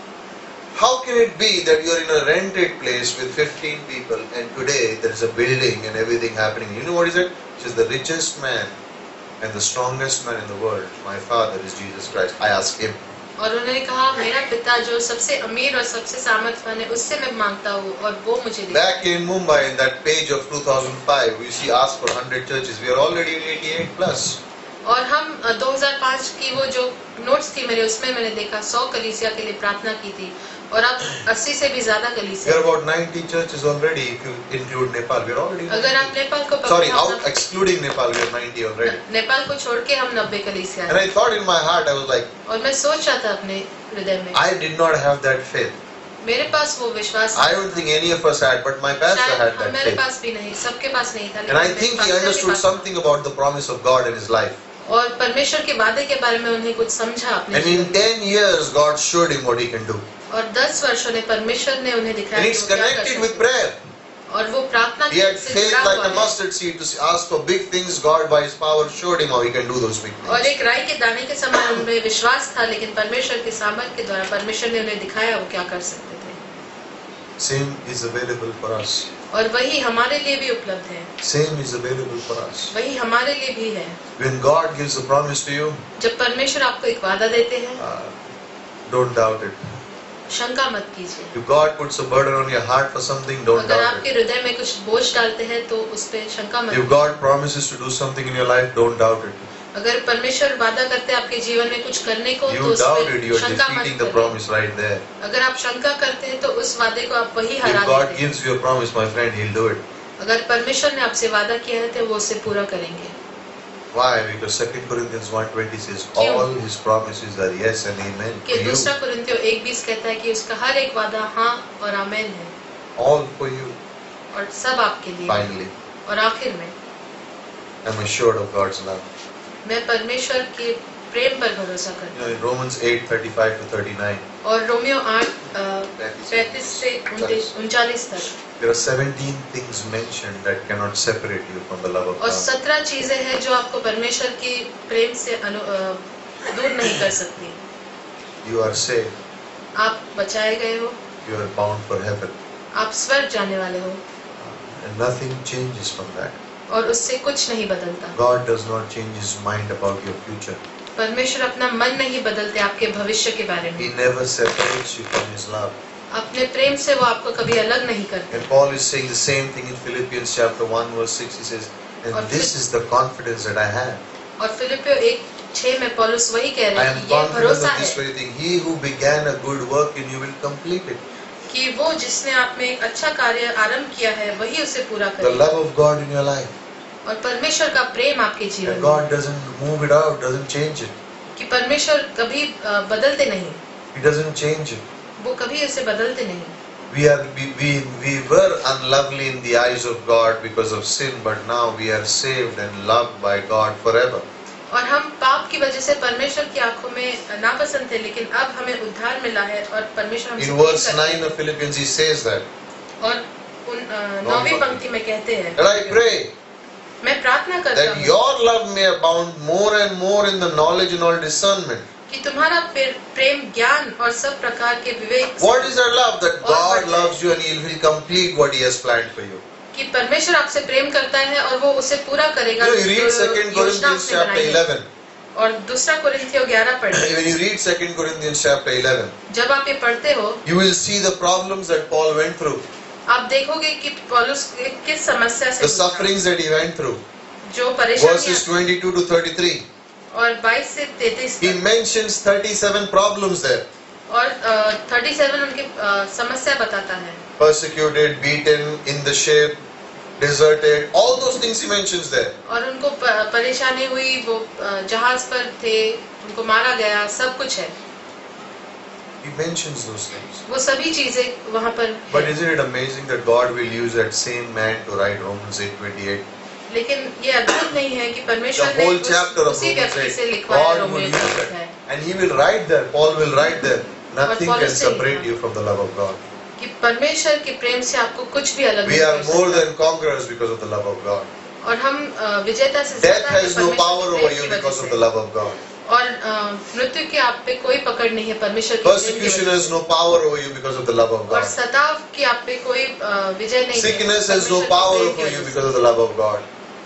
how can it be that you are in a rented place with fifteen people and today there is a building and everything happening? You know what he said? He says the richest man and the strongest man in the world, my father is Jesus Christ. I asked him. और उन्होंने कहा मेरा पिता जो सबसे अमीर और सबसे सामर्थ्यवान है उससे मैं मांगता हूँ और वो मुझे दे। Back in Mumbai in that page of two thousand five, we see ask for one hundred churches. We are already in eighty-eight plus. और हम अ, दो हज़ार पाँच की वो जो नोट्स थी मेरे उसमें मैंने देखा सौ कलीसिया के लिए प्रार्थना की थी और अब अस्सी से भी ज्यादा We are कलीसिया। about ninety churches already if you include Nepal. We are already. अगर आप नेपाल को Sorry, पकड़ो, out excluding Nepal, we are ninety already. Nepal को छोड़ के हम नब्बे कलीसिया And हैं। I thought in my heart, I was like, और मैं सोच रहा था अपने हृदय में I did not have that faith. मेरे पास वो विश्वास I don't think any of us had, but my pastor शायद had हम- that मेरे faith. पास भी नहीं, सबके पास नहीं था, And I लेकिन मेरे think he pastor के understood pass- something about the promise of God in his life. और परमेश्वर के वादे के बारे में उन्हें कुछ समझा अपने And जीवन in ten years, God showed him what he can do. में। और दस वर्षों ने परमेश्वर ने उन्हें दिखाया And कि it's वो क्या कर connected सकते with हैं। prayer. और वो प्रार्थना He had से faith जुड़ा like हुआ a है। mustard seed to ask for big things. God, by his power, showed him how he can do those big और things. एक राई के दाने के समान उनमें विश्वास था, लेकिन परमेश्वर के सामर्थ के द्वारा परमेश्वर ने उन्हें दिखाया वो क्या कर सकते थे। Same is available for us. और वही हमारे लिए भी उपलब्ध है, Same is available for us. वही हमारे लिए भी है। When God gives a promise to you, जब परमेश्वर आपको एक वादा देते हैं, uh, don't doubt it. शंका मत कीजिए। If God puts a burden on your heart for something, don't अगर doubt आपके it. हृदय में कुछ बोझ डालते हैं तो उस पे शंका मत If कीजिए। God promises to do something in your life, don't doubt it. अगर परमेश्वर वादा करते हैं आपके जीवन में कुछ करने को तो You उस doubt it, पे you are शंका मत defeating the करिए। promise right there. अगर आप शंका करते हैं तो उस वादे को आप वही If हरा God देते हैं। gives you a promise, my friend, He'll do it. अगर परमेश्वर ने आपसे वादा किया है तो वो उसे पूरा करेंगे। Why? Because Second Corinthians one twenty says, क्यों? all His promises are yes and amen कि for you. दूसरा कुरिन्थियों एक बीस कहता है कि उसका हर एक वादा हाँ और आमेन है All for you, और सब आपके लिए। finally. और आखिर में I'm assured of God's love. मैं परमेश्वर के प्रेम पर भरोसा You करता know, हूँ। in Romans eight thirty-five to thirty-nine, और रोमियो आठ पैंतीस से उनचालीस तक there are seventeen things mentioned that cannot separate you from the love of और God. सत्रह चीजें हैं जो आपको परमेश्वर की प्रेम से अनु, अ, दूर नहीं कर सकती। You are saved. आप बचाए गए हो, You are bound for heaven. आप स्वर्ग जाने वाले हो And nothing changes from that. और उससे कुछ नहीं बदलता। God does not change His mind about your future. परमेश्वर अपना मन नहीं बदलते आपके भविष्य के बारे He में। never separates you from His love. अपने प्रेम से वो आपको कभी अलग नहीं करते। And Paul is saying the same thing in Philippians chapter one verse six. He says, और and this is the confidence that I have. और फिलिपियो एक छह में पौलुस वही कह I रहे am हैं कि ये confident भरोसा of this है very thing. He who began a good work in you will complete it. कि वो जिसने आप में एक अच्छा कार्य आरंभ किया है वही उसे पूरा The करेगा। love of God in your life. और परमेश्वर का प्रेम आपके जीवन And में God doesn't move it out, doesn't change it. कि परमेश्वर कभी अ, बदलते नहीं, He doesn't change it. वो कभी उसे बदलते नहीं। We are we, we, we were unlovely in the eyes of God because of sin, but now we are saved and loved by God forever. और हम पाप की वजह से परमेश्वर की आंखों में नापसंद थे, लेकिन अब हमें उद्धार मिला है और परमेश्वर हमसे In प्रेम verse करता है। nine of Philippians, he says that. और उन अ, नौवीं पंक्ति में कहते हैं, And I pray मैं प्रार्थना करता that हूँ your love may abound more and more in the knowledge and all discernment. कि तुम्हारा प्रे- प्रेम ज्ञान और सब प्रकार के विवेक से- What is our love? That और God बढ़ जाए। loves you and He will complete what He has planned for you. कि परमेश्वर आपसे प्रेम करता है और वो उसे पूरा करेगा। You know, you read जो Second योजना Corinthians उसने chapter बनाई है। eleven. और दूसरा कुरिन्थियों ग्यारह पढ़िए। When you read Second Corinthians chapter eleven, जब आप ये पढ़ते हो you will see the problems that Paul went through, आप देखोगे कि पौलुस किस समस्या से the गुजरा, sufferings that he went through. जो परेशानियां Verses twenty-two to thirty-three. और बाईस से तैंतीस He तक mentions thirty-seven problems there. और सैंतीस उनकी अ, समस्या बताता है। Persecuted, beaten, in the ship, deserted, all those things he mentions there. और उनको प- परेशानी हुई, वो अ, जहाज पर थे, उनको मारा गया, सब कुछ है। He mentions those things. वो सभी चीजें वहाँ पर But है। isn't it amazing that God will use that same man to write Romans eight twenty-eight? लेकिन ये अद्भुत नहीं है कि The परमेश्वर ने whole उस, chapter of उसी Romans व्यक्ति से eight. लिखवाया God will रोमियो use का that. है And he will write there, Paul will write there, Nothing पौलुस can से लिखा separate you from the love of God. कि परमेश्वर के प्रेम से आपको कुछ भी अलग We नहीं are कर more सकता। than conquerors because of the love of God. और हम अ, विजेता से Death ज्यादा हैं has no परमेश्वर power के over प्रेम you की वजह because of से। the love of God. और अ, मृत्यु की आप पे कोई पकड़ नहीं है परमेश्वर के प्रेम की Persecution वजह has से। no power over you because of the love of और God. सताव की आप पे कोई अ, विजय नहीं है Sickness has परमेश्वर no के power प्रेम की over you वजह because से। of the love of God.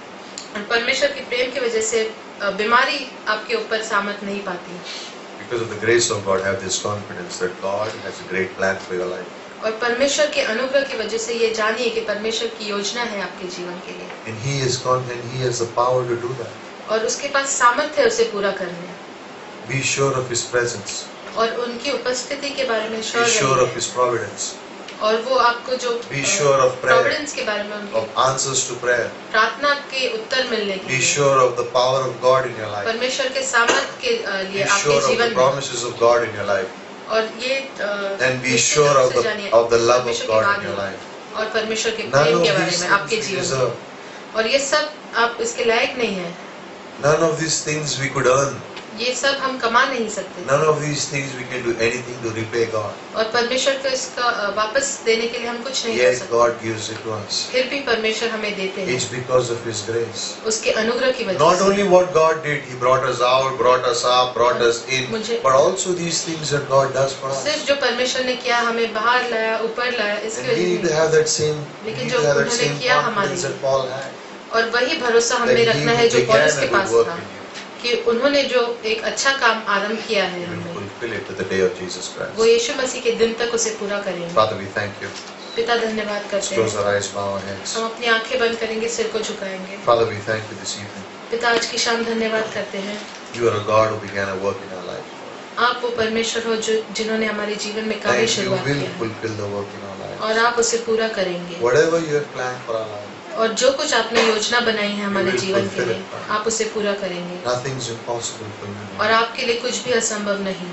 और परमेश्वर के प्रेम की वजह से अ, बीमारी आपके ऊपर सामर्थ नहीं पाती। Because of the grace of God, have this confidence that God has a great plan for your life. और परमेश्वर के अनुग्रह की वजह से ये जानिए कि परमेश्वर की योजना है आपके जीवन के लिए And He is con- and He has the power to do that. और उसके पास सामर्थ्य है उसे पूरा करने। Be sure of His presence. और उनकी उपस्थिति के बारे में Be श्योर sure of रहिए। His providence. और वो आपको जो Be sure of prayer. Providence के बारे में उनकी Of answers to prayer. प्रार्थना के उत्तर मिलने के Be लिए sure of the power of God in your life. परमेश्वर के सामर्थ्य के अ, लिए Be आपके sure of the जीवन में promises of God in your life. और ये अ, And be निश्चित sure रूप of से the जानिए of the love of परमेश्वर की God बात in your है। life. और परमेश्वर के None प्रेम of के बारे these में things आपके we जीवन deserve. में और ये सब आप इसके लायक नहीं है। None of these things we could earn. ये सब हम कमा नहीं सकते None of these things we can do anything to repay God. और परमेश्वर को इसका अ, वापस देने के लिए हम कुछ नहीं कर Yet सकते। God gives it to us. फिर भी परमेश्वर हमें देते हैं It's because of His grace. उसके अनुग्रह की वजह Not से। only what God did, He brought us out, brought us up, brought us in, मुझे- but also these things that God does for us. सिर्फ जो परमेश्वर ने किया हमें बाहर लाया ऊपर लाया इसकी And we need वजह to से have that same, we लेकिन need जो to have that उन्होंने same किया हमारे confidence लिए। that Paul had. और वही भरोसा That हमें He रखना who है जो began पौलुस a के good पास work था in you कि उन्होंने जो एक अच्छा काम आरंभ किया है will हमें fulfill it to the day of Jesus वो Christ. यीशु मसीह के दिन तक उसे पूरा करेंगे। Father, we thank you. पिता धन्यवाद Let's करते close हैं। our eyes, bow our heads. हम अपनी आंखें बंद करेंगे सिर को झुकाएंगे। Father, we thank you this evening. पिता आज की शाम धन्यवाद करते हैं। You are a God who began a work in our life. आप वो परमेश्वर हो जो जिन्होंने हमारे जीवन में कार्य And you शुरुआत will किया है fulfill the work in our life. और आप उसे पूरा करेंगे Whatever you have planned for our life, और जो कुछ आपने योजना बनाई है हमारे will जीवन के fulfill लिए it. आप उसे पूरा करेंगे nothing's impossible for you. और आपके लिए कुछ भी असंभव नहीं।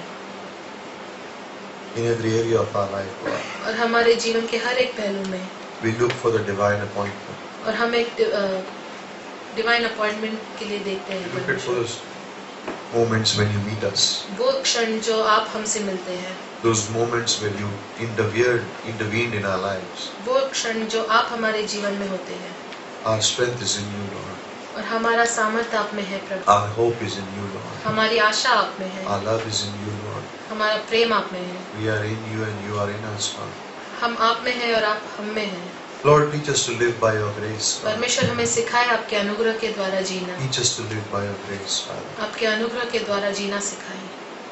In every area of our life, Lord, और हमारे जीवन के हर एक पहलू में we look for the divine appointment. और हम एक डिवाइन अपॉइंटमेंट के लिए देखते हैं We look at परमेश्वर। those moments when you meet us, वो क्षण जो आप हमसे मिलते हैं those moments when you intervened, intervened in our lives. वो क्षण जो आप हमारे जीवन में होते हैं Our strength is in you, Lord. और हमारा सामर्थ्य आप में है प्रभु। Our hope is in you, Lord. हमारी आशा आप में है Our love is in you, Lord. हमारा प्रेम आप में है। We are in you and you are in us, Lord. हम आप में हैं और आप हम में हैं। Lord, teach us to live by your grace, Lord. परमेश्वर हमें सिखाए आपके अनुग्रह के द्वारा जीना। Teach us to live by your grace, Father. आपके अनुग्रह के द्वारा जीना सिखाए।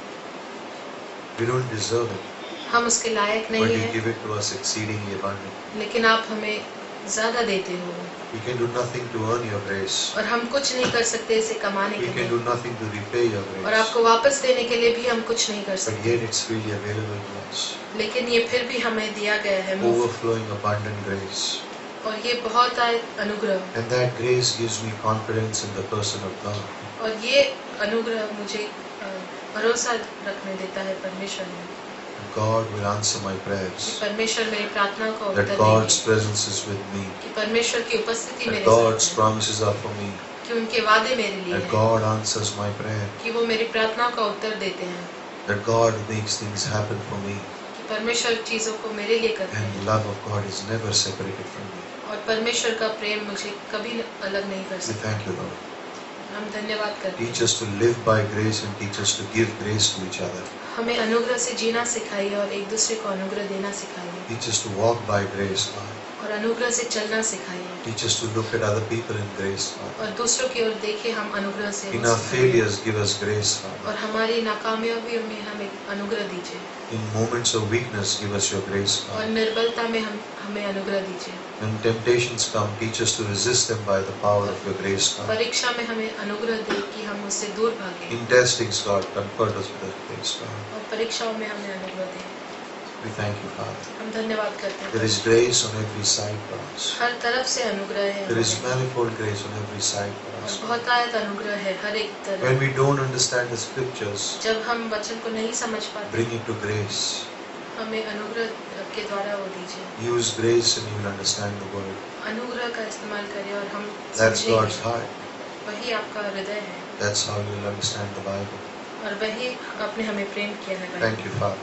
We don't deserve it, हम उसके लायक but नहीं you हैं give it to us exceedingly abundantly. लेकिन आप हमें ज्यादा देते हो We can do nothing to earn your grace. और हम कुछ नहीं कर सकते इसे कमाने We के can do लिए nothing to repay your और grace. आपको वापस देने के लिए भी हम कुछ नहीं कर But सकते yet it's freely available to us. लेकिन ये फिर भी हमें दिया गया है मुफ्त Overflowing abundant grace. और ये बहुत आए अनुग्रह And that grace gives me confidence in the person of God. और ये अनुग्रह मुझे अ, भरोसा रखने देता है परमेश्वर में God will answer my कि prayers. परमेश्वर मेरी प्रार्थना को That उत्तर God's देंगे presence is with me. कि परमेश्वर की उपस्थिति That मेरे God's साथ है promises are for me. कि उनके वादे मेरे लिए That हैं God answers my prayer. कि वो मेरी प्रार्थना का उत्तर देते हैं That God makes things happen for me. कि परमेश्वर चीजों को मेरे लिए करते And the हैं love of God is never separated from me. और परमेश्वर का प्रेम मुझे कभी अलग नहीं कर We सकता। thank you, Lord. हम धन्यवाद करते Teach हैं us to live by grace and teach us to give grace to each other. हमें अनुग्रह से जीना सिखाइए और एक दूसरे को अनुग्रह देना सिखाइए Teach us to walk by grace, Lord. और अनुग्रह से चलना सिखाइए Teach us to look at other people in grace, Lord. और दूसरों की ओर देखे हम अनुग्रह से In वो our सिखाइए। failures, give us grace, Lord. और हमारी नाकामयाबियों में हमें अनुग्रह दीजिए In moments of weakness, give us your grace, और Lord. निर्बलता में हम हमें अनुग्रह दीजिए। When temptations come, teach us to resist them by the power of your grace, Lord. परीक्षा में हमें अनुग्रह दे कि हम उससे दूर भागें In testings, God, comfort us with your grace, Lord. और परीक्षाओं में हमें अनुग्रह दें। We thank you, Father. हम धन्यवाद करते There हैं is grace on every side for us. हर तरफ से अनुग्रह है There is हमें। manifold grace on every side for और us. बहुत आयत अनुग्रह है हर एक तरफ। When we don't understand the scriptures, जब हम वचन को नहीं समझ पाते bring it to grace. हमें अनुग्रह के द्वारा वो दीजिए। Use grace and you will understand the word. अनुग्रह का इस्तेमाल करें और हम That's समझेंगे। God's heart. वही आपका हृदय है That's how you will understand the Bible. और वही आपने हमें प्रेम किया है। Thank you, Father.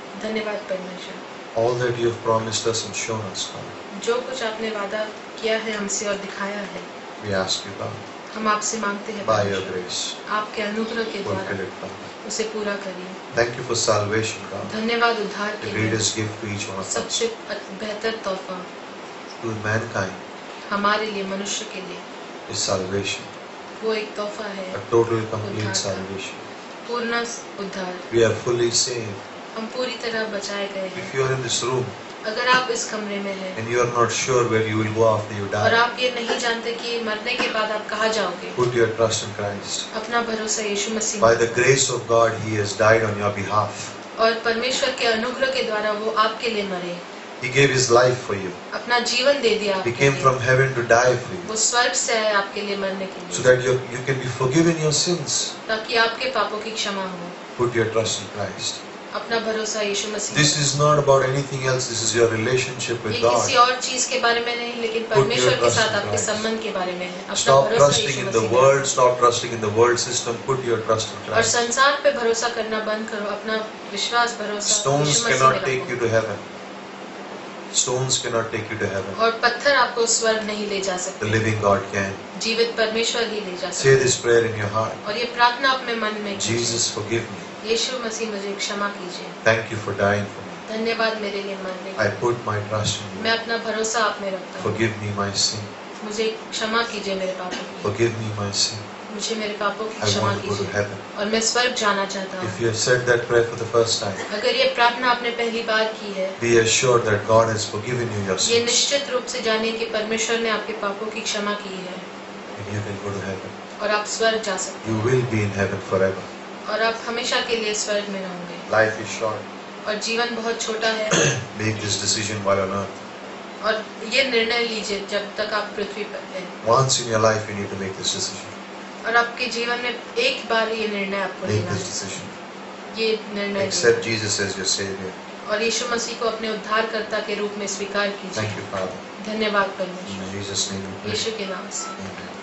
धन्यवाद परमेश्वर, all that you have promised us and shown us, God. जो कुछ आपने वादा किया है हमसे और दिखाया है, We ask you, God, हम आपसे मांगते हैं by your परमेश्वर, grace, आपके अनुग्रह के द्वारा fulfill it, God. उसे पूरा करिए। Thank you for salvation, God. धन्यवाद उद्धार The के लिए, greatest gift to each one of us, सबसे बेहतर तोहफा to mankind, हमारे लिए, मनुष्य के लिए is salvation, वो एक तोहफा है, a total, complete उद्धार का। salvation. पूर्ण उद्धार। We are fully saved. हम पूरी तरह बचाए गए If हैं। you are in this room अगर आप इस कमरे में हैं and you are not sure where you will go after you और die, आप ये नहीं जानते कि मरने के बाद आप कहाँ जाओगे, put your trust in Christ. अपना भरोसा यीशु मसीह By में the grace of God, He has died on your behalf. और परमेश्वर के अनुग्रह के द्वारा वो आपके लिए मरे, He gave His life for you. अपना जीवन दे दिया He आपके came लिए। from heaven to die for you, वो स्वर्ग से आए आपके लिए मरने के so लिए, that you, you can be forgiven your sins. ताकि आपके पापों की क्षमा हो। Put your trust in Christ. अपना भरोसा यीशु मसीह This में। is not about anything else. This is your relationship ये with किसी God. और चीज के बारे में नहीं, लेकिन Put your परमेश्वर के trust साथ in आपके Christ. संबंध के बारे में है। अपना Stop भरोसा trusting यीशु in the मसीह में world. रखो। Stop trusting in the world system. Put your trust in और Christ. संसार पे भरोसा करना बंद करो, अपना विश्वास भरोसा Stones यीशु मसीह cannot में take रखो। you to heaven. Stones cannot take you to heaven. और पत्थर आपको स्वर्ग नहीं ले जा The सकते, living God can. जीवित परमेश्वर ही ले जा Say सकते। this prayer in your heart. और ये प्रार्थना अपने मन में कीजिए, Jesus, forgive me. यीशु मसीह मुझे क्षमा कीजिए, Thank you for dying for me. धन्यवाद मेरे लिए मरने I के लिए। put my trust in मैं you. अपना भरोसा आप में रखता हूँ। Forgive me my sin. मुझे क्षमा कीजिए मेरे पापों की, Forgive me my sin. मुझे मेरे पापों की I क्षमा want to go to कीजिए heaven. और मैं स्वर्ग जाना चाहता If हूँ। you have said that prayer for the first time, अगर ये प्रार्थना आपने पहली बार की है, be assured that God has forgiven you your ये sins निश्चित रूप से जानिए कि परमेश्वर ने आपके पापों की क्षमा की है and you can go to heaven. और आप स्वर्ग जा सकते You हैं will be in heaven forever. और आप हमेशा के लिए स्वर्ग में रहोगे। Life is short. और जीवन बहुत छोटा है Make this decision while on earth. और ये निर्णय लीजिए जब तक आप पृथ्वी पर हैं। Once in your life, you need to make this decision. और आपके जीवन में एक बार ये निर्णय आपको Make लेना this है, decision. ये निर्णय Accept लीजिए Jesus as your Savior. और यीशु मसीह को अपने उद्धारकर्ता के रूप में स्वीकार कीजिए। Thank you, Father. धन्यवाद In परमेश्वर, Jesus' name we pray. यीशु के नाम से। Amen.